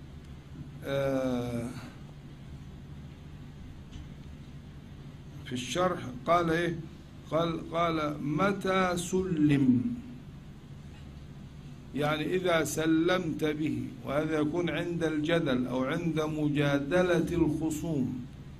آه في الشرح قال إيه؟ قال قال متى سلم يعني إذا سلمت به، وهذا يكون عند الجدل أو عند مجادلة الخصوم،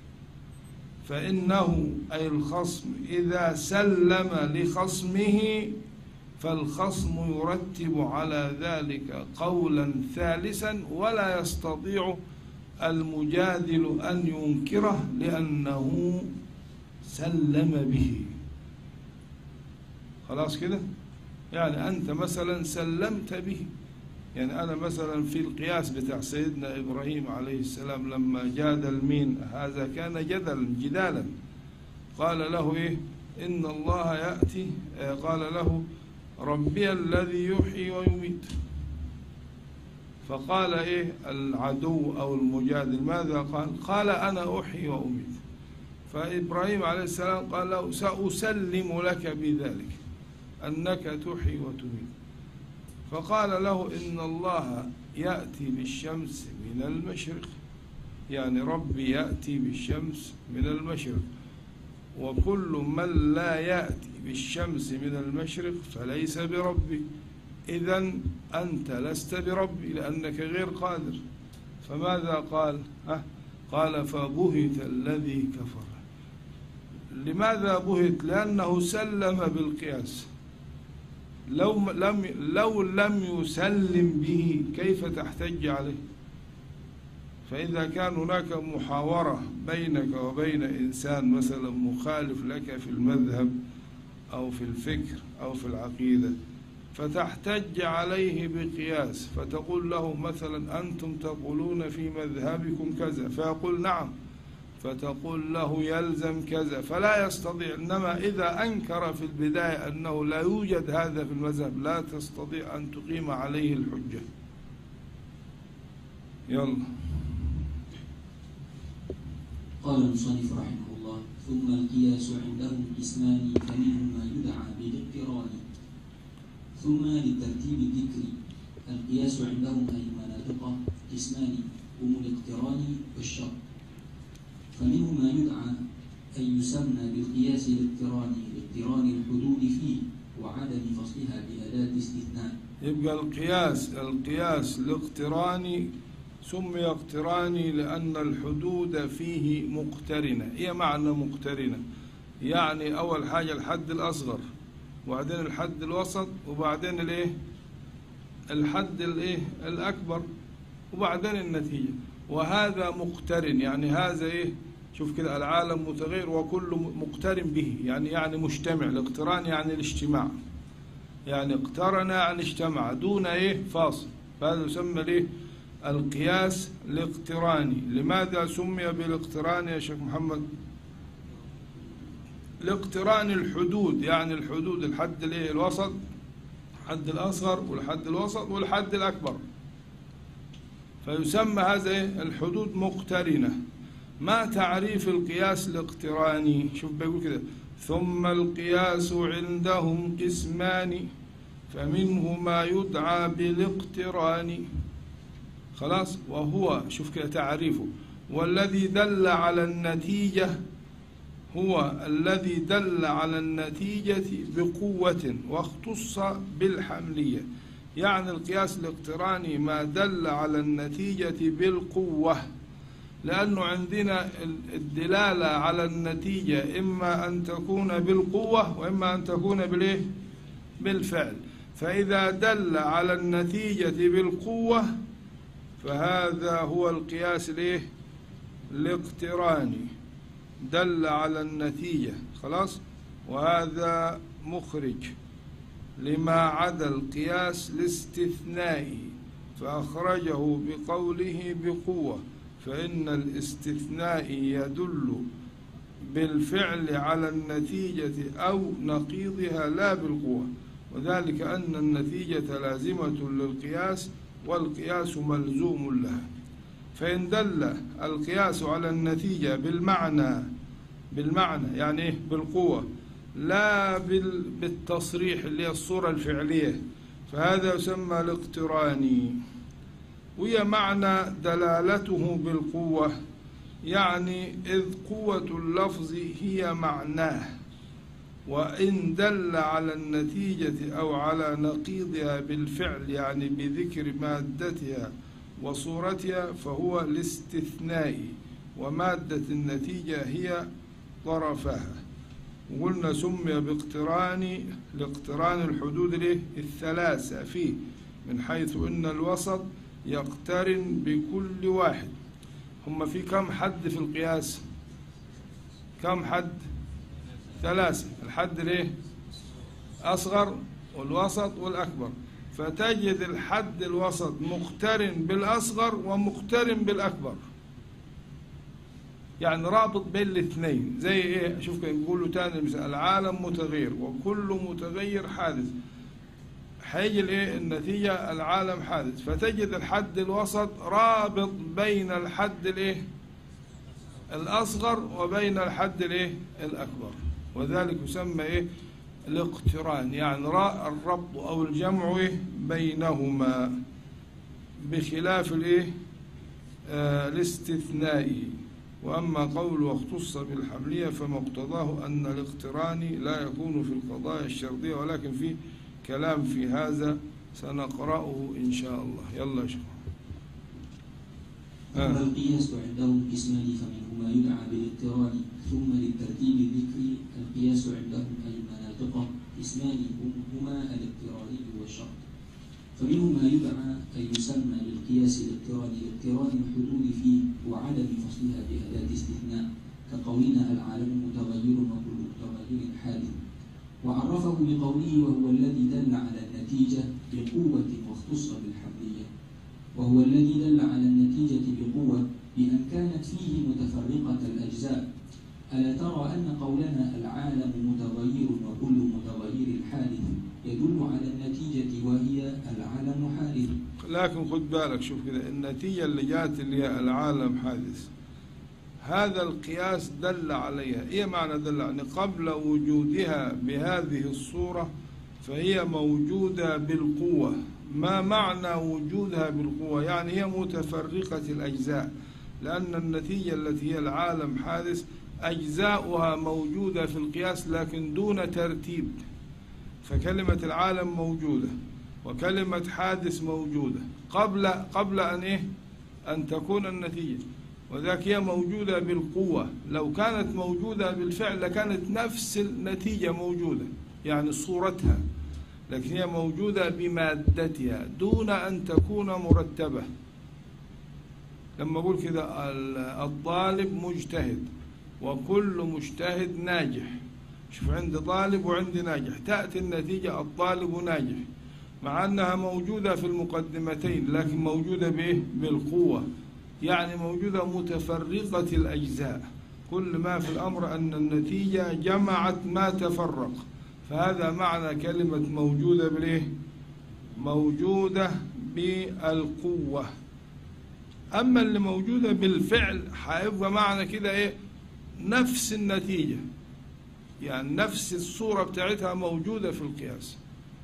فإنه أي الخصم إذا سلم لخصمه فالخصم يرتب على ذلك قولا ثالثا ولا يستطيع المجادل أن ينكره لأنه سلم به. خلاص كده؟ يعني أنت مثلا سلمت به، يعني أنا مثلا في القياس بتاع سيدنا إبراهيم عليه السلام لما جادل مين، هذا كان جدلا جدالا، قال له إيه؟ إن الله يأتي، قال له ربي الذي يحيي ويميت، فقال إيه العدو أو المجادل ماذا قال؟ قال أنا أحيي وأميت. فإبراهيم عليه السلام قال له سأسلم لك بذلك أنك تحيي وتميت. فقال له إن الله يأتي بالشمس من المشرق، يعني ربي يأتي بالشمس من المشرق، وكل من لا يأتي بالشمس من المشرق فليس بربي، إذن أنت لست بربي لأنك غير قادر. فماذا قال؟ ها؟ قال فبهت الذي كفر. لماذا بهت؟ لأنه سلم بالقياس. لو لم لو لم يسلم به كيف تحتج عليه؟ فإذا كان هناك محاورة بينك وبين إنسان مثلا مخالف لك في المذهب أو في الفكر أو في العقيدة، فتحتج عليه بقياس، فتقول له مثلا أنتم تقولون في مذهبكم كذا، فيقول نعم، فتقول له يلزم كذا، فلا يستطيع. إنما إذا أنكر في البداية أنه لا يوجد هذا في المذهب لا تستطيع أن تقيم عليه الحجة. يلا. قال المصنف رحمه الله ثم القياس عندهم اسمان فمنهم ما يدعى بالاقتران. ثم للترتيب الذكري القياس عندهم أي مناطق اسمان هم الاقتران والشرط. فمنه ما يدعى أن يسمى بالقياس الاقتراني لاقتران الحدود فيه وعدم فصلها بأداة استثناء. يبقى القياس القياس الاقتراني سمي اقتراني لأن الحدود فيه مقترنة. إيه معنى مقترنة؟ يعني أول حاجة الحد الأصغر، وبعدين الحد الوسط، وبعدين الإيه الحد الإيه الأكبر، وبعدين النتيجة. وهذا مقترن، يعني هذا إيه شوف كده العالم متغير وكل مقترن به، يعني يعني مجتمع. الاقتران يعني الاجتماع، يعني اقترن يعني اجتمع دون إيه فاصل. فهذا يسمى ليه القياس الاقتراني. لماذا سمي بالاقتران يا شيخ محمد؟ لاقتران الحدود، يعني الحدود الحد الايه الوسط، الحد الأصغر والحد الوسط والحد الأكبر، فيسمى هذا إيه الحدود مقترنة. ما تعريف القياس الاقتراني؟ شوف بيقول كده: ثم القياس عندهم قسمان فمنه ما يدعى بالاقتران. خلاص. وهو شوف كده تعريفه: والذي دل على النتيجة هو الذي دل على النتيجة بقوة واختص بالحملية. يعني القياس الاقتراني ما دل على النتيجة بالقوة، لأنه عندنا الدلالة على النتيجة إما أن تكون بالقوة وإما أن تكون بالإيه؟ بالفعل. فإذا دل على النتيجة بالقوة فهذا هو القياس الإيه؟ الاقتراني، دل على النتيجة. خلاص. وهذا مخرج لما عدا القياس الاستثنائي، فأخرجه بقوله بقوة، فإن الاستثناء يدل بالفعل على النتيجة أو نقيضها لا بالقوة، وذلك أن النتيجة لازمة للقياس والقياس ملزوم لها. فإن دل القياس على النتيجة بالمعنى بالمعنى يعني إيه؟ بالقوة، لا بالتصريح اللي هي الصورة الفعلية، فهذا يسمى الاقتراني. وهي معنى دلالته بالقوة، يعني إذ قوة اللفظ هي معناه، وإن دل على النتيجة أو على نقيضها بالفعل يعني بذكر مادتها وصورتها فهو الاستثناء، ومادة النتيجة هي طرفها. وقلنا سمي باقتران لاقتران الحدود الثلاثة فيه، من حيث أن الوسط يقترن بكل واحد. هم في كم حد في القياس؟ كم حد؟ ثلاثة. الحد الايه أصغر والوسط والأكبر، فتجد الحد الوسط مقترن بالأصغر ومقترن بالأكبر، يعني رابط بين الاثنين. زي ايه؟ شوف كده نقولوا تاني مثال: العالم متغير وكل متغير حادث. هيجي الايه النتيجة العالم حادث، فتجد الحد الوسط رابط بين الحد الايه الأصغر وبين الحد الايه الأكبر، وذلك يسمى ايه الاقتران، يعني الربط أو الجمع إيه بينهما، بخلاف الايه آه الاستثناء. وأما قول واختص بالحملية فمقتضاه أن الاقتران لا يكون في القضايا الشرطية، ولكن في كلام في هذا سنقرأه إن شاء الله. يلا يا شيخ. أما القياس عندهم قسمان فمنه ما يدعى بالاقتران، ثم للترتيب الذكري القياس عندهم أي مناطق قسمان هما الاقتراني والشرط. فمنه ما يدعى أن يسمى بالقياس الاقتراني لاقتران الحدود فيه وعدم فصلها بأداة استثناء، كقولنا العالم متغير وكل متغير حادث. وعرفه بقوله وهو الذي دل على النتيجة بقوة واختص بالحملية. وهو الذي دل على النتيجة بقوة بأن كانت فيه متفرقة الأجزاء. ألا ترى أن قولنا العالم متغير وكل متغير حادث يدل على النتيجة وهي العالم حادث. لكن خد بالك، شوف كده النتيجة اللي جات اللي هي العالم حادث، هذا القياس دل عليها. إيه معنى دل؟ يعني قبل وجودها بهذه الصورة فهي موجودة بالقوة. ما معنى وجودها بالقوة؟ يعني هي متفرقة الأجزاء، لأن النتيجة التي هي العالم حادث أجزاؤها موجودة في القياس لكن دون ترتيب، فكلمة العالم موجودة وكلمة حادث موجودة قبل قبل أن إيه أن تكون النتيجة، وذاك هي موجودة بالقوة. لو كانت موجودة بالفعل لكانت نفس النتيجة موجودة يعني صورتها، لكن هي موجودة بمادتها دون أن تكون مرتبة. لما أقول كده الطالب مجتهد وكل مجتهد ناجح، شوف عندي طالب وعندي ناجح، تأتي النتيجة الطالب ناجح مع أنها موجودة في المقدمتين لكن موجودة بإيه؟ بالقوة، يعني موجودة متفرقة الأجزاء، كل ما في الأمر أن النتيجة جمعت ما تفرق، فهذا معنى كلمة موجودة بالإيه؟ موجودة بالقوة. أما اللي موجودة بالفعل هيبقى معنى كده إيه؟ نفس النتيجة، يعني نفس الصورة بتاعتها موجودة في القياس.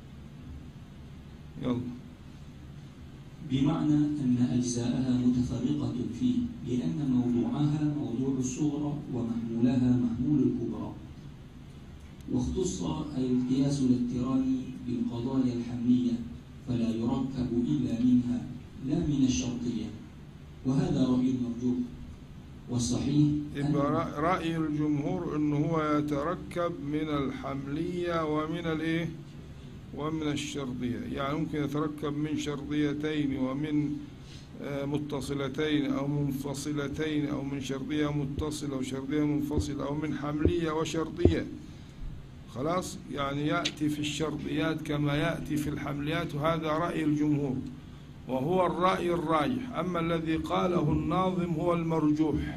يلا. بمعنى أن أجزاءها متفرقة فيه، لأن موضوعها موضوع الصغرى ومحمولها محمول الكبرى. واختص أي القياس الاقتراني بالقضايا الحملية، فلا يركب إلا منها لا من الشرطية، وهذا رأي مرجوح. والصحيح يبقى رأي الجمهور أنه هو يتركب من الحملية ومن الإيه؟ ومن الشرطية، يعني ممكن يتركب من شرطيتين ومن متصلتين أو منفصلتين، أو من شرطية متصلة وشرطية منفصلة، أو من حملية وشرطية. خلاص، يعني يأتي في الشرطيات كما يأتي في الحمليات، وهذا رأي الجمهور وهو الرأي الراجح. أما الذي قاله الناظم هو المرجوح.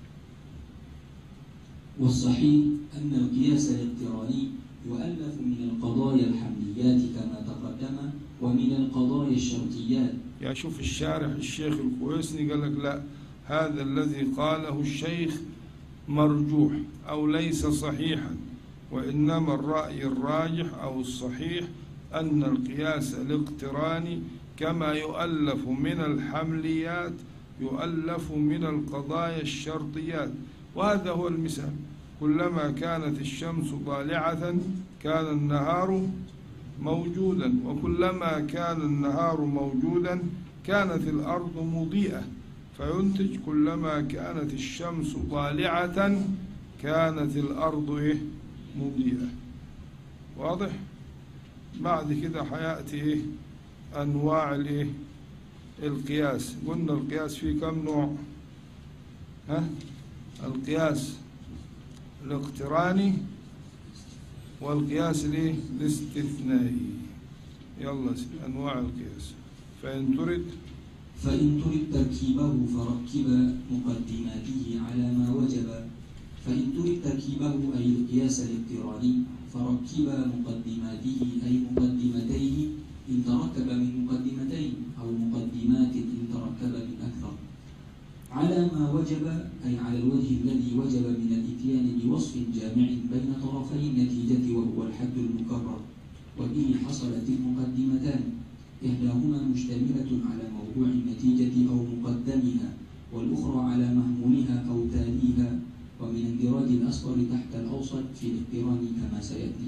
والصحيح أن القياس الاقتراني يؤلف من القضايا الحمليات كما تقدم ومن القضايا الشرطيات. يا شوف الشارح الشيخ الكويسني قال لك لا، هذا الذي قاله الشيخ مرجوح أو ليس صحيحا، وإنما الرأي الراجح أو الصحيح أن القياس الاقتراني كما يؤلف من الحمليات يؤلف من القضايا الشرطيات. وهذا هو المثال، كلما كانت الشمس طالعة كان النهار موجودا، وكلما كان النهار موجودا كانت الأرض مضيئة، فينتج كلما كانت الشمس طالعة كانت الأرض إيه؟ مضيئة. واضح؟ بعد كده حياتي إيه؟ أنواع الإيه؟ القياس. قلنا القياس فيه كم نوع؟ ها؟ القياس الاقتراني والقياس الايه؟ الاستثنائي. يلا أنواع القياس. فإن ترد فإن ترد تركيبه فركب مقدماته على ما وجب. فإن ترد تركيبه أي القياس الاقتراني فركب مقدماته أي مقدمتيه إن تركب من مقدمتين، أو مقدمات إن تركب من أكثر، على ما وجب أي على الوجه الذي وجب من الإتيان بوصف جامع بين طرفي النتيجة وهو الحد المكرر، وبه حصلت المقدمتان، إحداهما مشتملة على موضوع النتيجة أو مقدمها، والأخرى على محمولها أو تاليها، ومن اندراج الأصغر تحت الأوسط في الاقتران كما سيأتي.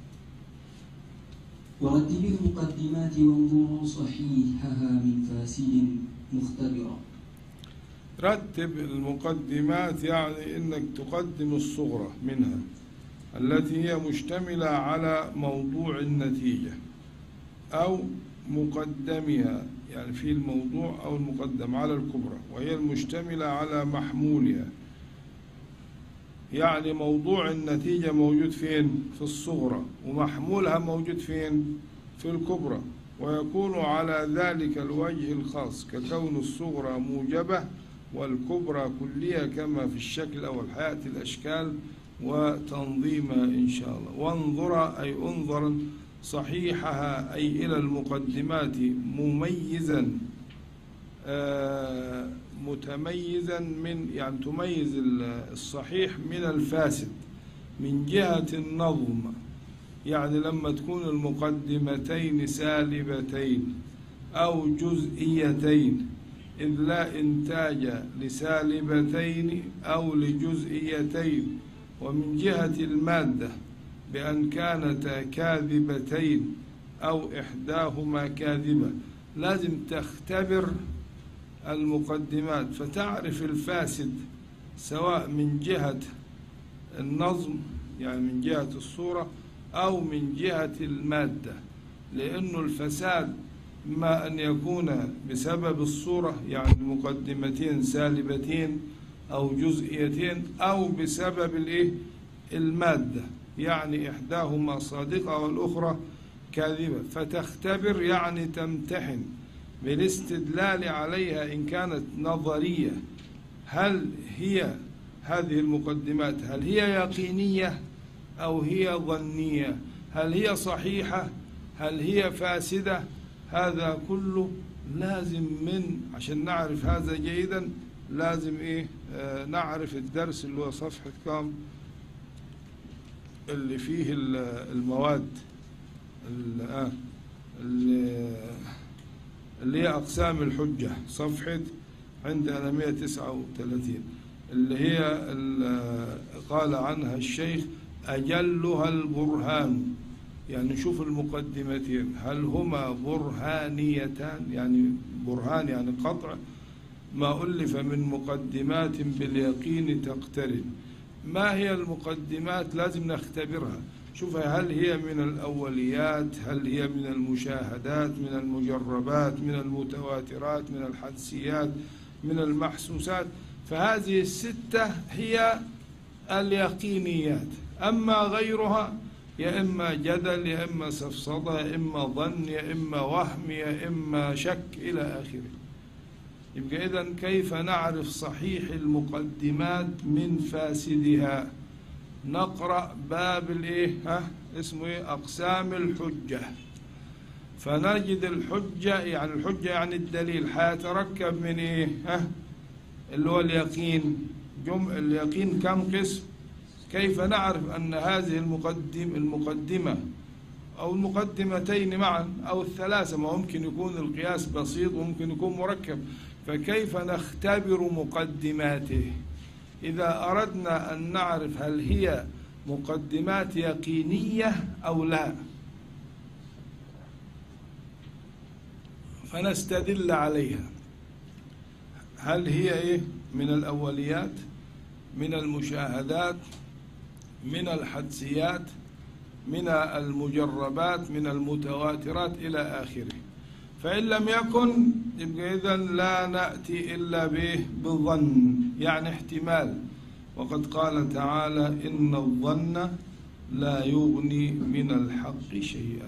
ورتب المقدمات وانظروا صحيحها من فاسد مختبرا. رتب المقدمات يعني إنك تقدم الصغرى منها التي هي مشتملة على موضوع النتيجة، أو مقدمها يعني في الموضوع أو المقدم على الكبرى، وهي المشتملة على محمولها. يعني موضوع النتيجة موجود فين؟ في الصغرى، ومحمولها موجود فين؟ في الكبرى، ويكون على ذلك الوجه الخاص ككون الصغرى موجبة والكبرى كلية كما في الشكل الأول. حياتي الأشكال وتنظيمها إن شاء الله. وانظر أي انظر صحيحها أي إلى المقدمات مميزا آه متميزا من يعني تميز الصحيح من الفاسد من جهة النظم. يعني لما تكون المقدمتين سالبتين أو جزئيتين إذ لا إنتاج لسالبتين أو لجزئيتين، ومن جهة المادة بأن كانتا كاذبتين أو إحداهما كاذبة. لازم تختبر المقدمات فتعرف الفاسد، سواء من جهة النظم يعني من جهة الصورة أو من جهة المادة، لأن الفساد إما أن يكون بسبب الصورة يعني مقدمتين سالبتين أو جزئيتين، أو بسبب الإيه المادة يعني إحداهما صادقة والأخرى كاذبة. فتختبر يعني تمتحن بالاستدلال عليها إن كانت نظرية، هل هي هذه المقدمات هل هي يقينية أو هي ظنية، هل هي صحيحة هل هي فاسدة. هذا كله لازم من عشان نعرف هذا جيدا لازم إيه آه نعرف الدرس اللي هو صفحة كام اللي فيه المواد آه اللي, اللي هي أقسام الحجة، صفحة عندنا مئة وتسعة وثلاثين، اللي هي قال عنها الشيخ أجلها البرهان. يعني نشوف المقدمتين هل هما برهانيتان يعني برهان يعني قطع ما ألف من مقدمات باليقين تقترن. ما هي المقدمات؟ لازم نختبرها، شوفها هل هي من الأوليات، هل هي من المشاهدات، من المجربات، من المتواترات، من الحدسيات، من المحسوسات. فهذه الستة هي اليقينيات، أما غيرها يا إما جدل يا إما سفسطة يا إما ظن يا إما وهم يا إما شك إلى آخره. يبقى إذن كيف نعرف صحيح المقدمات من فاسدها؟ نقرأ باب الإيه ها اسمه إيه أقسام الحجة، فنجد الحجة يعني الحجة يعني الدليل حيتركب من إيه ها اللي هو اليقين. جمع اليقين كم قسم؟ كيف نعرف أن هذه المقدم المقدمة أو المقدمتين معا أو الثلاثة؟ ما ممكن يكون القياس بسيط وممكن يكون مركب، فكيف نختبر مقدماته؟ إذا أردنا أن نعرف هل هي مقدمات يقينية أو لا فنستدل عليها. هل هي إيه من الأوليات، من المشاهدات، من الحدسيات، من المجربات، من المتواترات إلى آخره. فإن لم يكن يبقى إذن لا نأتي إلا به بالظن يعني احتمال، وقد قال تعالى إن الظن لا يغني من الحق شيئا.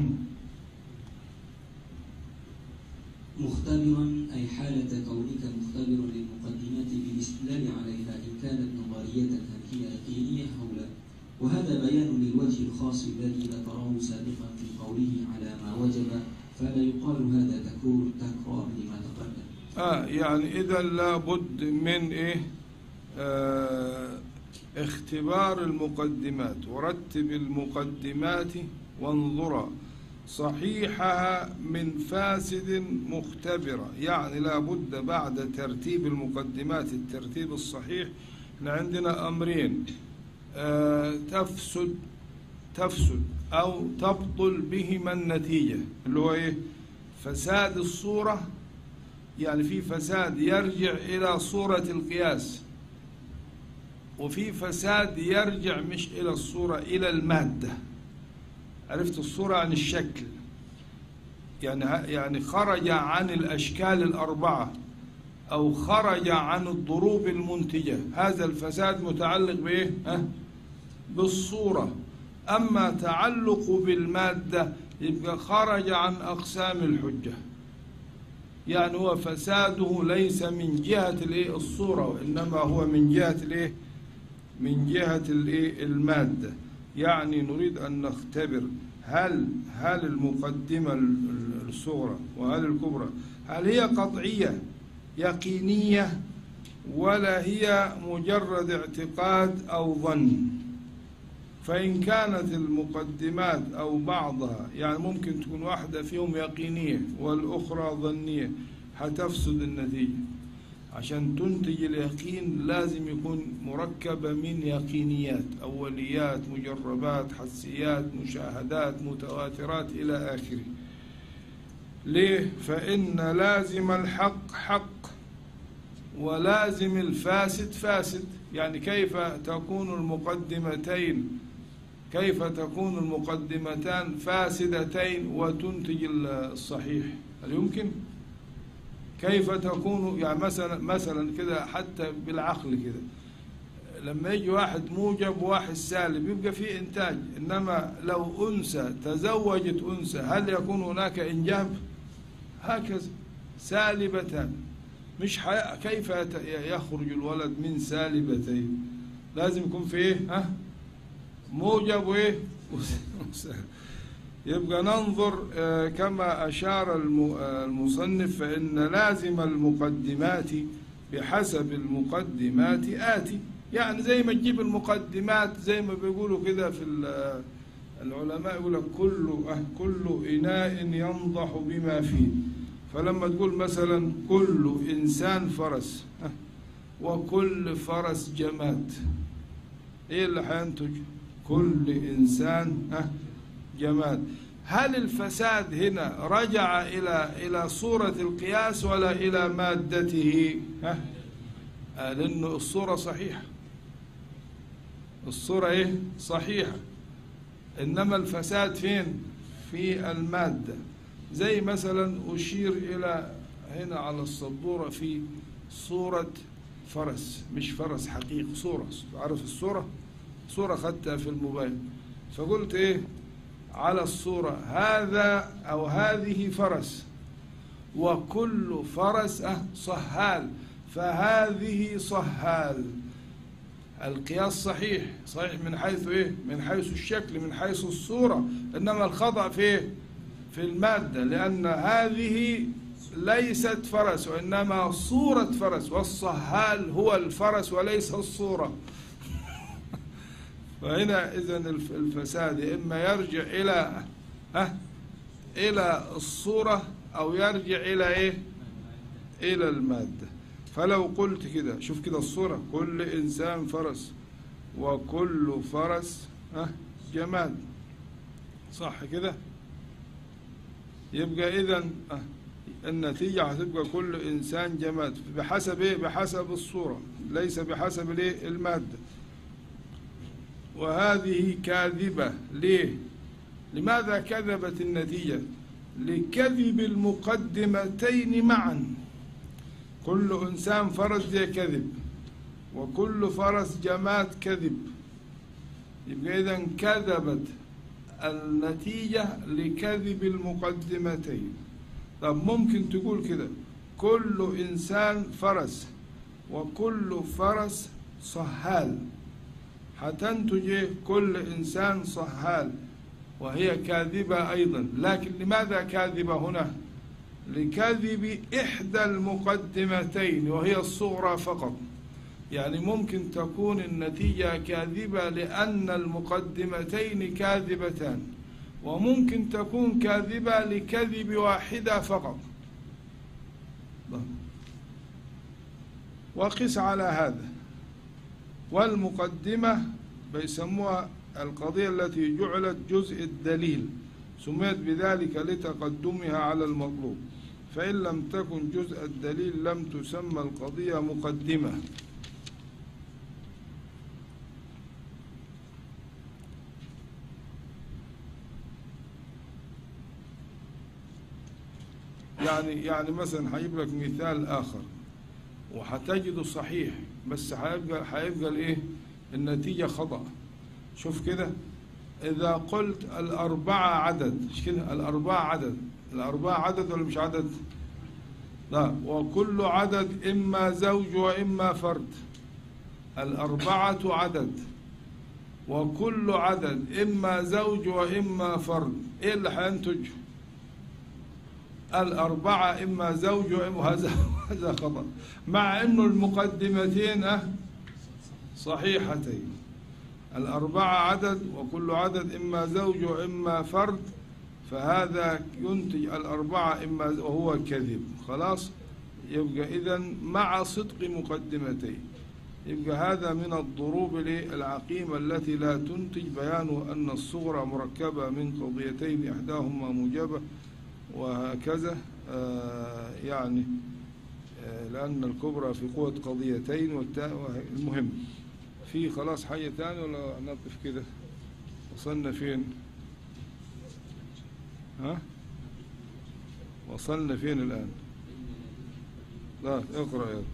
مختبرا أي حالة كونك مختبرا للمقدمات بالاستدلال عليها إن كانت نظرية هي يقينية أو لا. وهذا بيان للوجه الخاص الذي لا تراه سابقا في قوله على ما وجب، فلا يقال هذا تكرار تكرار لما تقدم. آه يعني إذا لابد من إيه آه اختبار المقدمات، ورتب المقدمات وانظرا صحيحها من فاسد مختبرة. يعني لابد بعد ترتيب المقدمات الترتيب الصحيح احنا عندنا أمرين آه تفسد تفسد أو تبطل بهما النتيجة، اللي هو إيه فساد الصورة، يعني في فساد يرجع إلى صورة القياس، وفي فساد يرجع مش إلى الصورة إلى المادة. عرفت الصورة عن الشكل، يعني يعني خرج عن الأشكال الأربعة أو خرج عن الضروب المنتجة، هذا الفساد متعلق بإيه؟ أه؟ بالصورة. أما تعلق بالمادة يبقى خرج عن أقسام الحجة، يعني هو فساده ليس من جهة الإيه الصورة، وإنما هو من جهة الإيه من جهة الإيه المادة. يعني نريد أن نختبر هل هل المقدمة الصغرى وهل الكبرى هل هي قطعية يقينية ولا هي مجرد اعتقاد أو ظن. فإن كانت المقدمات أو بعضها يعني ممكن تكون واحدة فيهم يقينية والأخرى ظنية، هتفسد النتيجة. عشان تنتج اليقين لازم يكون مركبة من يقينيات، أوليات، مجربات، حسيات، مشاهدات، متواترات إلى آخره. ليه؟ فإن لازم الحق حق ولازم الفاسد فاسد. يعني كيف تكون المقدمتين كيف تكون المقدمتان فاسدتين وتنتج الصحيح؟ هل يمكن؟ كيف تكون يعني مثلا مثلا كده حتى بالعقل كده، لما يجي واحد موجب وواحد سالب يبقى فيه إنتاج. إنما لو أنثى تزوجت أنثى هل يكون هناك إنجاب؟ هكذا سالبتان مش حي... كيف يخرج الولد من سالبتين؟ لازم يكون فيه ها موجب وإيه يبقى ننظر كما أشار المصنف، فإن لازم المقدمات بحسب المقدمات آتي. يعني زي ما تجيب المقدمات زي ما بيقولوا كده في العلماء، يقول لك كل كل إناء ينضح بما فيه. فلما تقول مثلا كل إنسان فرس وكل فرس جماد، إيه اللي حينتج؟ كل إنسان جماد. هل الفساد هنا رجع إلى إلى صورة القياس ولا إلى مادته؟ ها؟ لأنه الصورة صحيحة، الصورة إيه؟ صحيحة، إنما الفساد فين؟ في المادة. زي مثلا أشير إلى هنا على السبورة في صورة فرس، مش فرس حقيقي، صورة. عارف الصورة؟ صورة خدتها في الموبايل، فقلت إيه على الصورة؟ هذا أو هذه فرس، وكل فرس صهال، فهذه صهال. القياس صحيح، صحيح من حيث إيه؟ من حيث الشكل، من حيث الصورة، إنما الخطأ في إيه؟ في المادة، لأن هذه ليست فرس وإنما صورة فرس، والصهال هو الفرس وليس الصورة. فهنا إذن الفساد إما يرجع إلى ها إلى الصورة أو يرجع إلى إيه؟ إلى المادة. فلو قلت كده، شوف كده الصورة، كل إنسان فرس وكل فرس ها جماد، صح كده؟ يبقى إذن النتيجة هتبقى كل إنسان جماد بحسب إيه؟ بحسب الصورة، ليس بحسب الإيه؟ المادة. وهذه كاذبة. ليه؟ لماذا كذبت النتيجة؟ لكذب المقدمتين معا. كل إنسان فرس دي كذب، وكل فرس جماد كذب. يبقى إذن كذبت النتيجة لكذب المقدمتين. طب ممكن تقول كده كل إنسان فرس وكل فرس صهال، هتنتج كل إنسان صهال، وهي كاذبة أيضا. لكن لماذا كاذبة هنا؟ لكذب إحدى المقدمتين وهي الصغرى فقط. يعني ممكن تكون النتيجة كاذبة لأن المقدمتين كاذبتان، وممكن تكون كاذبة لكذب واحدة فقط. وقس على هذا. والمقدمة بيسموها القضية التي جعلت جزء الدليل، سميت بذلك لتقدمها على المطلوب، فإن لم تكن جزء الدليل لم تسمى القضية مقدمة. يعني يعني مثلا هجيب لك مثال آخر وهتجده صحيح، بس هيبقى هيبقى الايه؟ النتيجة خطأ. شوف كده، إذا قلت الأربعة عدد، مش كده؟ الأربعة عدد، الأربعة عدد ولا مش عدد؟ لا، وكل عدد إما زوج وإما فرد. الأربعة عدد وكل عدد إما زوج وإما فرد، إيه اللي هينتج؟ الأربعة إما زوج وإما، هذا هذا خطأ، مع إنه المقدمتين صحيحتين. الأربعة عدد وكل عدد إما زوج وإما فرد، فهذا ينتج الأربعة إما، وهو كذب. خلاص، يبقى إذن مع صدق مقدمتين. يبقى هذا من الضروب العقيمة التي لا تنتج بيان أن الصغرى مركبة من قضيتين إحداهما موجبة وهكذا. آه يعني آه لأن الكبرى في قوة قضيتين والتاء. المهم في خلاص حاجة ثانية ولا نقف كده؟ وصلنا فين؟ ها؟ وصلنا فين الآن؟ لا اقرأ يا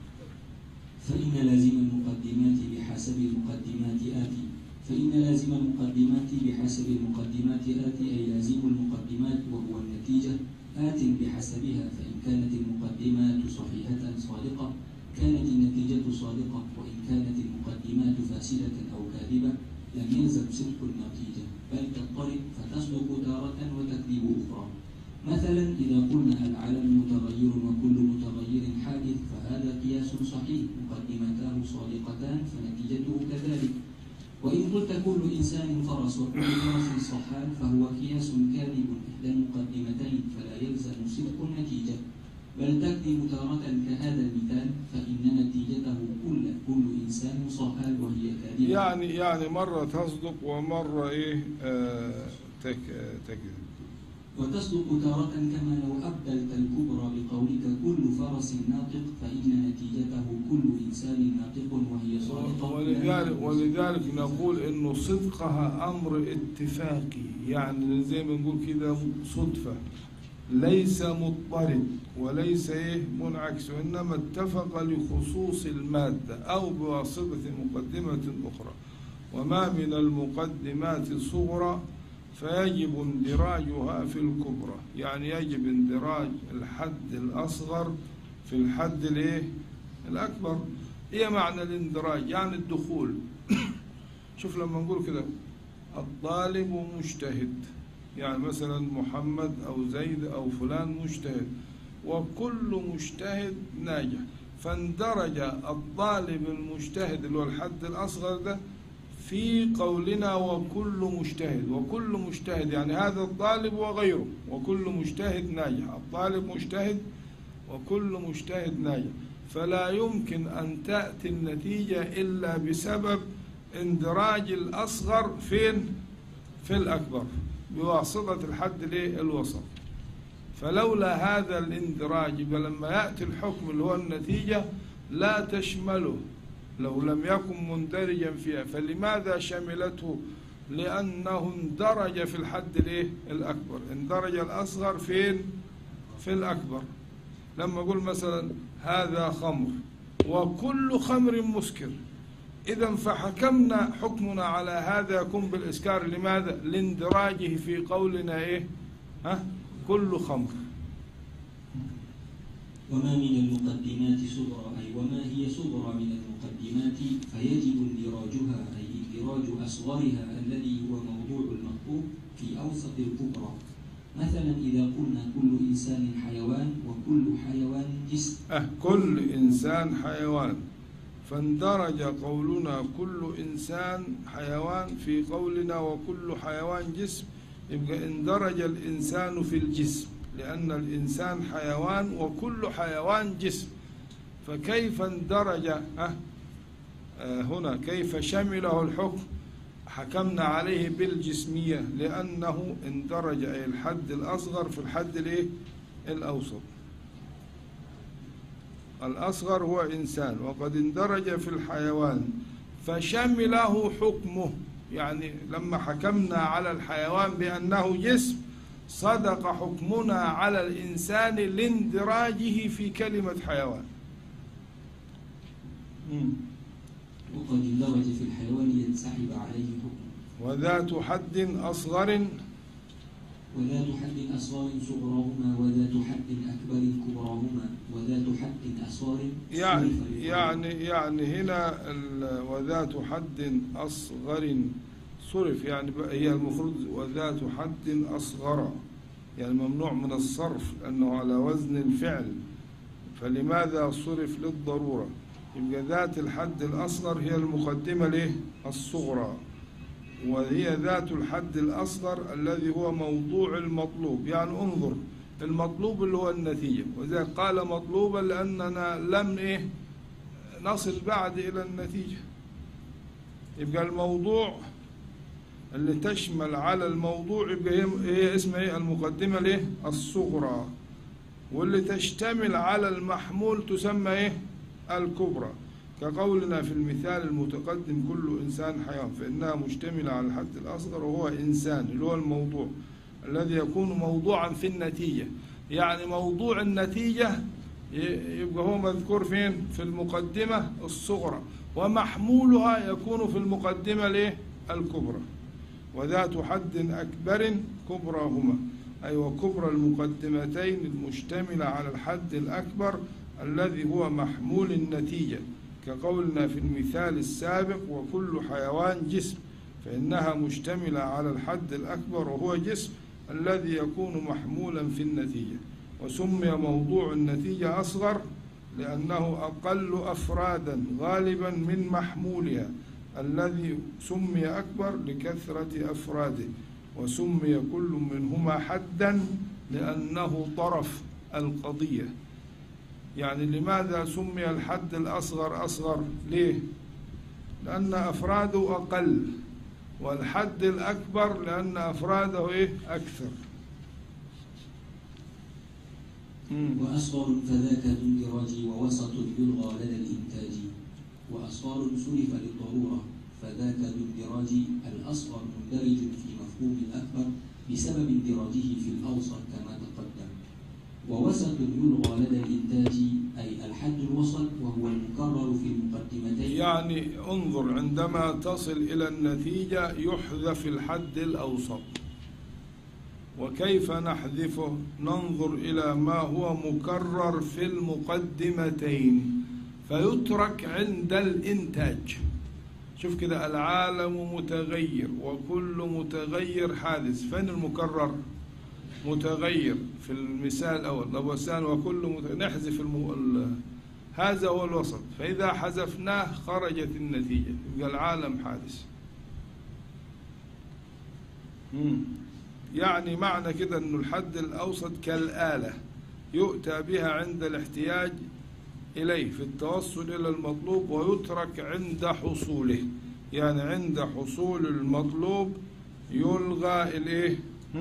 فإن لازم المقدمات بحسب المقدمات آتي فإن لازم المقدمات بحسب المقدمات آتي أي لازم المقدمات وهو النتيجة آت بحسبها، فإن كانت المقدمات صحيحة صادقة كانت النتيجة صادقة، وإن كانت المقدمات فاسدة أو كاذبة لم يلزم صدق النتيجة بل تضطرب فتصدق تارة وتكذب أخرى. مثلا إذا قلنا العالم متغير وكل متغير حادث فهذا قياس صحيح مقدمتاه صادقتان فنتيجته كذلك. وإن قلت كل إنسان فرس وكل فرس صحان فهو قياس كاذب إحدى المقدمتين فلا يلزم صدق النتيجة بل تكذب تارة كهذا المثال، فإن نتيجته كل كل إنسان صحان وهي كاذبة. يعني يعني مرة تصدق ومرة إيه آه تك تكذب. وتصدق تارة كما لو أبدلت الكبرى بقولك كل فرس ناطق فإن نتيجته كل إنسان ناطق وهي صادقة. ولذلك, ولذلك نقول إنه صدقها أمر اتفاقي، يعني زي ما نقول كده صدفة، ليس مضطرد وليس إيه منعكس، وإنما اتفق لخصوص المادة أو بواسطة مقدمة أخرى. وما من المقدمات صغرى فيجب اندراجها في الكبرى، يعني يجب اندراج الحد الأصغر في الحد الايه الأكبر. إيه معنى الاندراج؟ يعني الدخول. شوف لما نقول كده الطالب مجتهد، يعني مثلا محمد أو زيد أو فلان مجتهد وكل مجتهد ناجح، فاندرج الطالب المجتهد اللي هو الحد الأصغر ده في قولنا وكل مجتهد. وكل مجتهد يعني هذا الطالب وغيره، وكل مجتهد ناجح، الطالب مجتهد وكل مجتهد ناجح. فلا يمكن أن تأتي النتيجة إلا بسبب اندراج الأصغر فين؟ في الأكبر بواسطة الحد الوسط. فلولا هذا الاندراج فلما يأتي الحكم اللي هو النتيجة لا تشمله لو لم يكن مندرجا فيها. فلماذا شملته؟ لأنه اندرج في الحد الايه الأكبر. اندرج الأصغر فين؟ في الأكبر. لما أقول مثلا هذا خمر وكل خمر مسكر، إذا فحكمنا حكمنا على هذا يكون بالإسكار. لماذا؟ لاندراجه في قولنا إيه؟ ها؟ كل خمر. وما من المقدمات صغرى أي وما هي صغرى من المقدمات فيجب اندراجها أي اندراج أصغرها الذي هو موضوع المطلوب في أوسط الكبرى. مثلا إذا قلنا كل إنسان حيوان وكل حيوان جسم. أه كل إنسان حيوان، فاندرج قولنا كل إنسان حيوان في قولنا وكل حيوان جسم، يبقى اندرج الإنسان في الجسم لأن الإنسان حيوان وكل حيوان جسم. فكيف اندرج أه هنا كيف شمله الحكم؟ حكمنا عليه بالجسمية لأنه اندرج أي الحد الأصغر في الحد الايه الأوسط. الأصغر هو إنسان وقد اندرج في الحيوان فشمله حكمه، يعني لما حكمنا على الحيوان بأنه جسم صدق حكمنا على الإنسان لاندراجه في كلمة حيوان. مم. وقد اندرج في الحيوان ينسحب عليه حكم. وذات حد أصغر وذات حد أصغر صغراهما وذات حد أكبر كبراهما وذات حد أصغر. يعني يعني يعني هنا وذات حد أصغر صرف، يعني هي المفروض وذات حد أصغر، يعني ممنوع من الصرف لأنه على وزن الفعل. فلماذا صرف؟ للضرورة. يبقى ذات الحد الأصغر هي المقدمة له الصغرى، وهي ذات الحد الأصغر الذي هو موضوع المطلوب. يعني انظر المطلوب اللي هو النتيجة، وإذا قال مطلوبا لأننا لم إيه نصل بعد إلى النتيجة. يبقى الموضوع اللي تشمل على الموضوع يبقى هي اسمها إيه؟ المقدمة ليه؟ الصغرى. واللي تشتمل على المحمول تسمى إيه؟ الكبرى. كقولنا في المثال المتقدم كل إنسان حيوان، فإنها مشتملة على الحد الأصغر وهو إنسان، اللي هو الموضوع الذي يكون موضوعا في النتيجة. يعني موضوع النتيجة يبقى هو مذكور فين؟ في المقدمة الصغرى، ومحمولها يكون في المقدمة ليه؟ الكبرى. وذات حد أكبر كبراهما، أي وكبرى المقدمتين المشتملة على الحد الأكبر الذي هو محمول النتيجة، كقولنا في المثال السابق وكل حيوان جسم، فإنها مشتملة على الحد الأكبر وهو جسم الذي يكون محمولا في النتيجة. وسمي موضوع النتيجة أصغر لأنه أقل أفرادا غالبا من محمولها الذي سمي أكبر لكثرة أفراده. وسمي كل منهما حدا لأنه طرف القضية. يعني لماذا سمي الحد الأصغر أصغر؟ ليه؟ لأن أفراده أقل، والحد الأكبر لأن أفراده إيه؟ أكثر. وأصغر فذاك ذو اندراج ووسط يلغى لدى الإنتاج. وأصغر سلف للضرورة فذاك ذو اندراج، الأصغر مندرج في مفهوم الأكبر بسبب اندراجه في الأوسط كما تقدم. ووسط يلغى لدى الإنتاج أي الحد الوسط وهو المكرر في المقدمتين. يعني انظر، عندما تصل إلى النتيجة يحذف الحد الأوسط. وكيف نحذفه؟ ننظر إلى ما هو مكرر في المقدمتين فيترك عند الإنتاج. شوف كده، العالم متغير وكل متغير حادث، فين المكرر؟ متغير في المثال الأول. لو وسان وكل متغير نحذف الم... هذا هو الوسط، فإذا حذفناه خرجت النتيجة، يبقى العالم حادث. مم. يعني معنى كده أن الحد الأوسط كالآلة يؤتى بها عند الاحتياج إليه في التوصل إلى المطلوب ويترك عند حصوله. يعني عند حصول المطلوب يلغى الإيه؟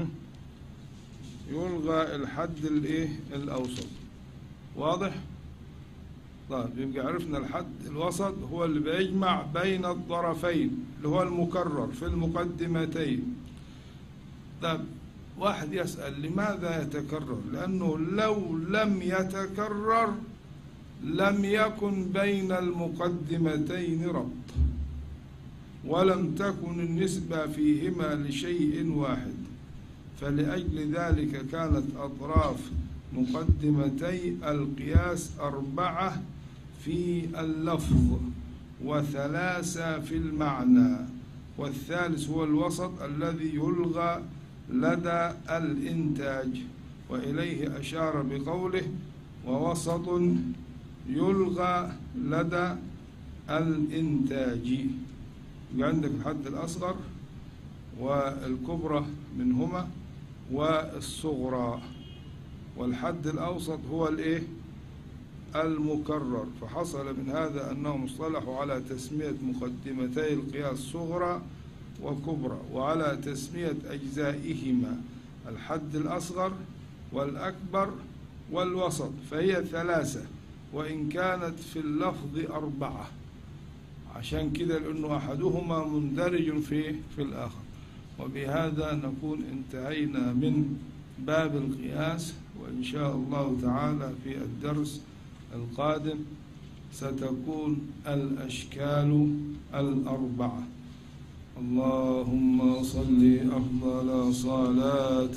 يلغى الحد الإيه؟ الأوسط. واضح؟ طيب، يبقى عرفنا الحد الوسط هو اللي بيجمع بين الطرفين اللي هو المكرر في المقدمتين. طيب، واحد يسأل لماذا يتكرر؟ لأنه لو لم يتكرر لم يكن بين المقدمتين ربط، ولم تكن النسبة فيهما لشيء واحد، فلأجل ذلك كانت أطراف مقدمتي القياس أربعة في اللفظ وثلاثة في المعنى، والثالث هو الوسط الذي يلغى لدى الإنتاج، وإليه أشار بقوله ووسط يلغى لدى الإنتاج. عندك الحد الأصغر والكبرى منهما والصغرى، والحد الأوسط هو الإيه؟ المكرر. فحصل من هذا أنهم اصطلحوا على تسمية مقدمتي القياس صغرى وكبرى، وعلى تسمية أجزائهما الحد الأصغر والأكبر والوسط، فهي ثلاثة وإن كانت في اللفظ أربعة، عشان كده لأنه أحدهما مندرج في في الآخر. وبهذا نكون انتهينا من باب القياس، وإن شاء الله تعالى في الدرس القادم ستكون الأشكال الأربعة. اللهم صل أفضل صلاة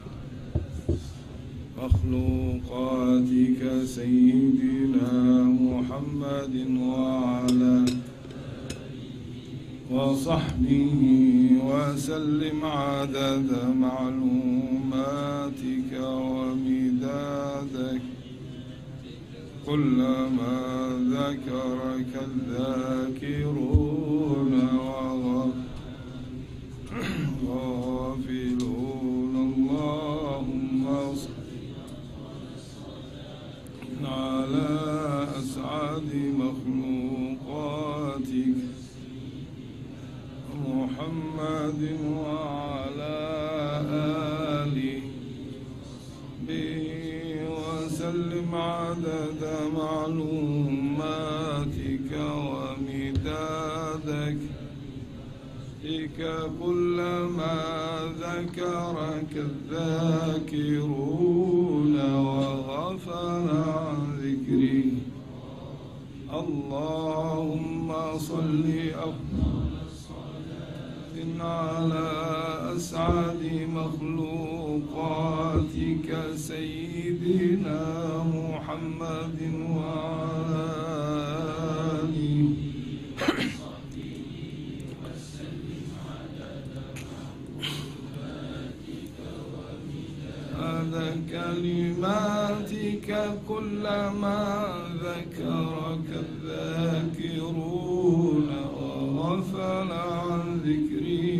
مخلوقاتك سيدنا محمد وعلى وصحبه وسلم عدد معلوماتك ومدادك كلما ذكرك الذاكرون وغافلون. اللهم صل وعلى آله وسلم عدد معلوماتك ومدادك بك كلما ذكرك الذاكرون وغفل عن ذكري. اللهم صل أفضل صلاة على أسعد مخلوقاتك سيدنا محمد وعلى آله كلماتك كلما ذكرك الذاكرون وغفل عن ذكري.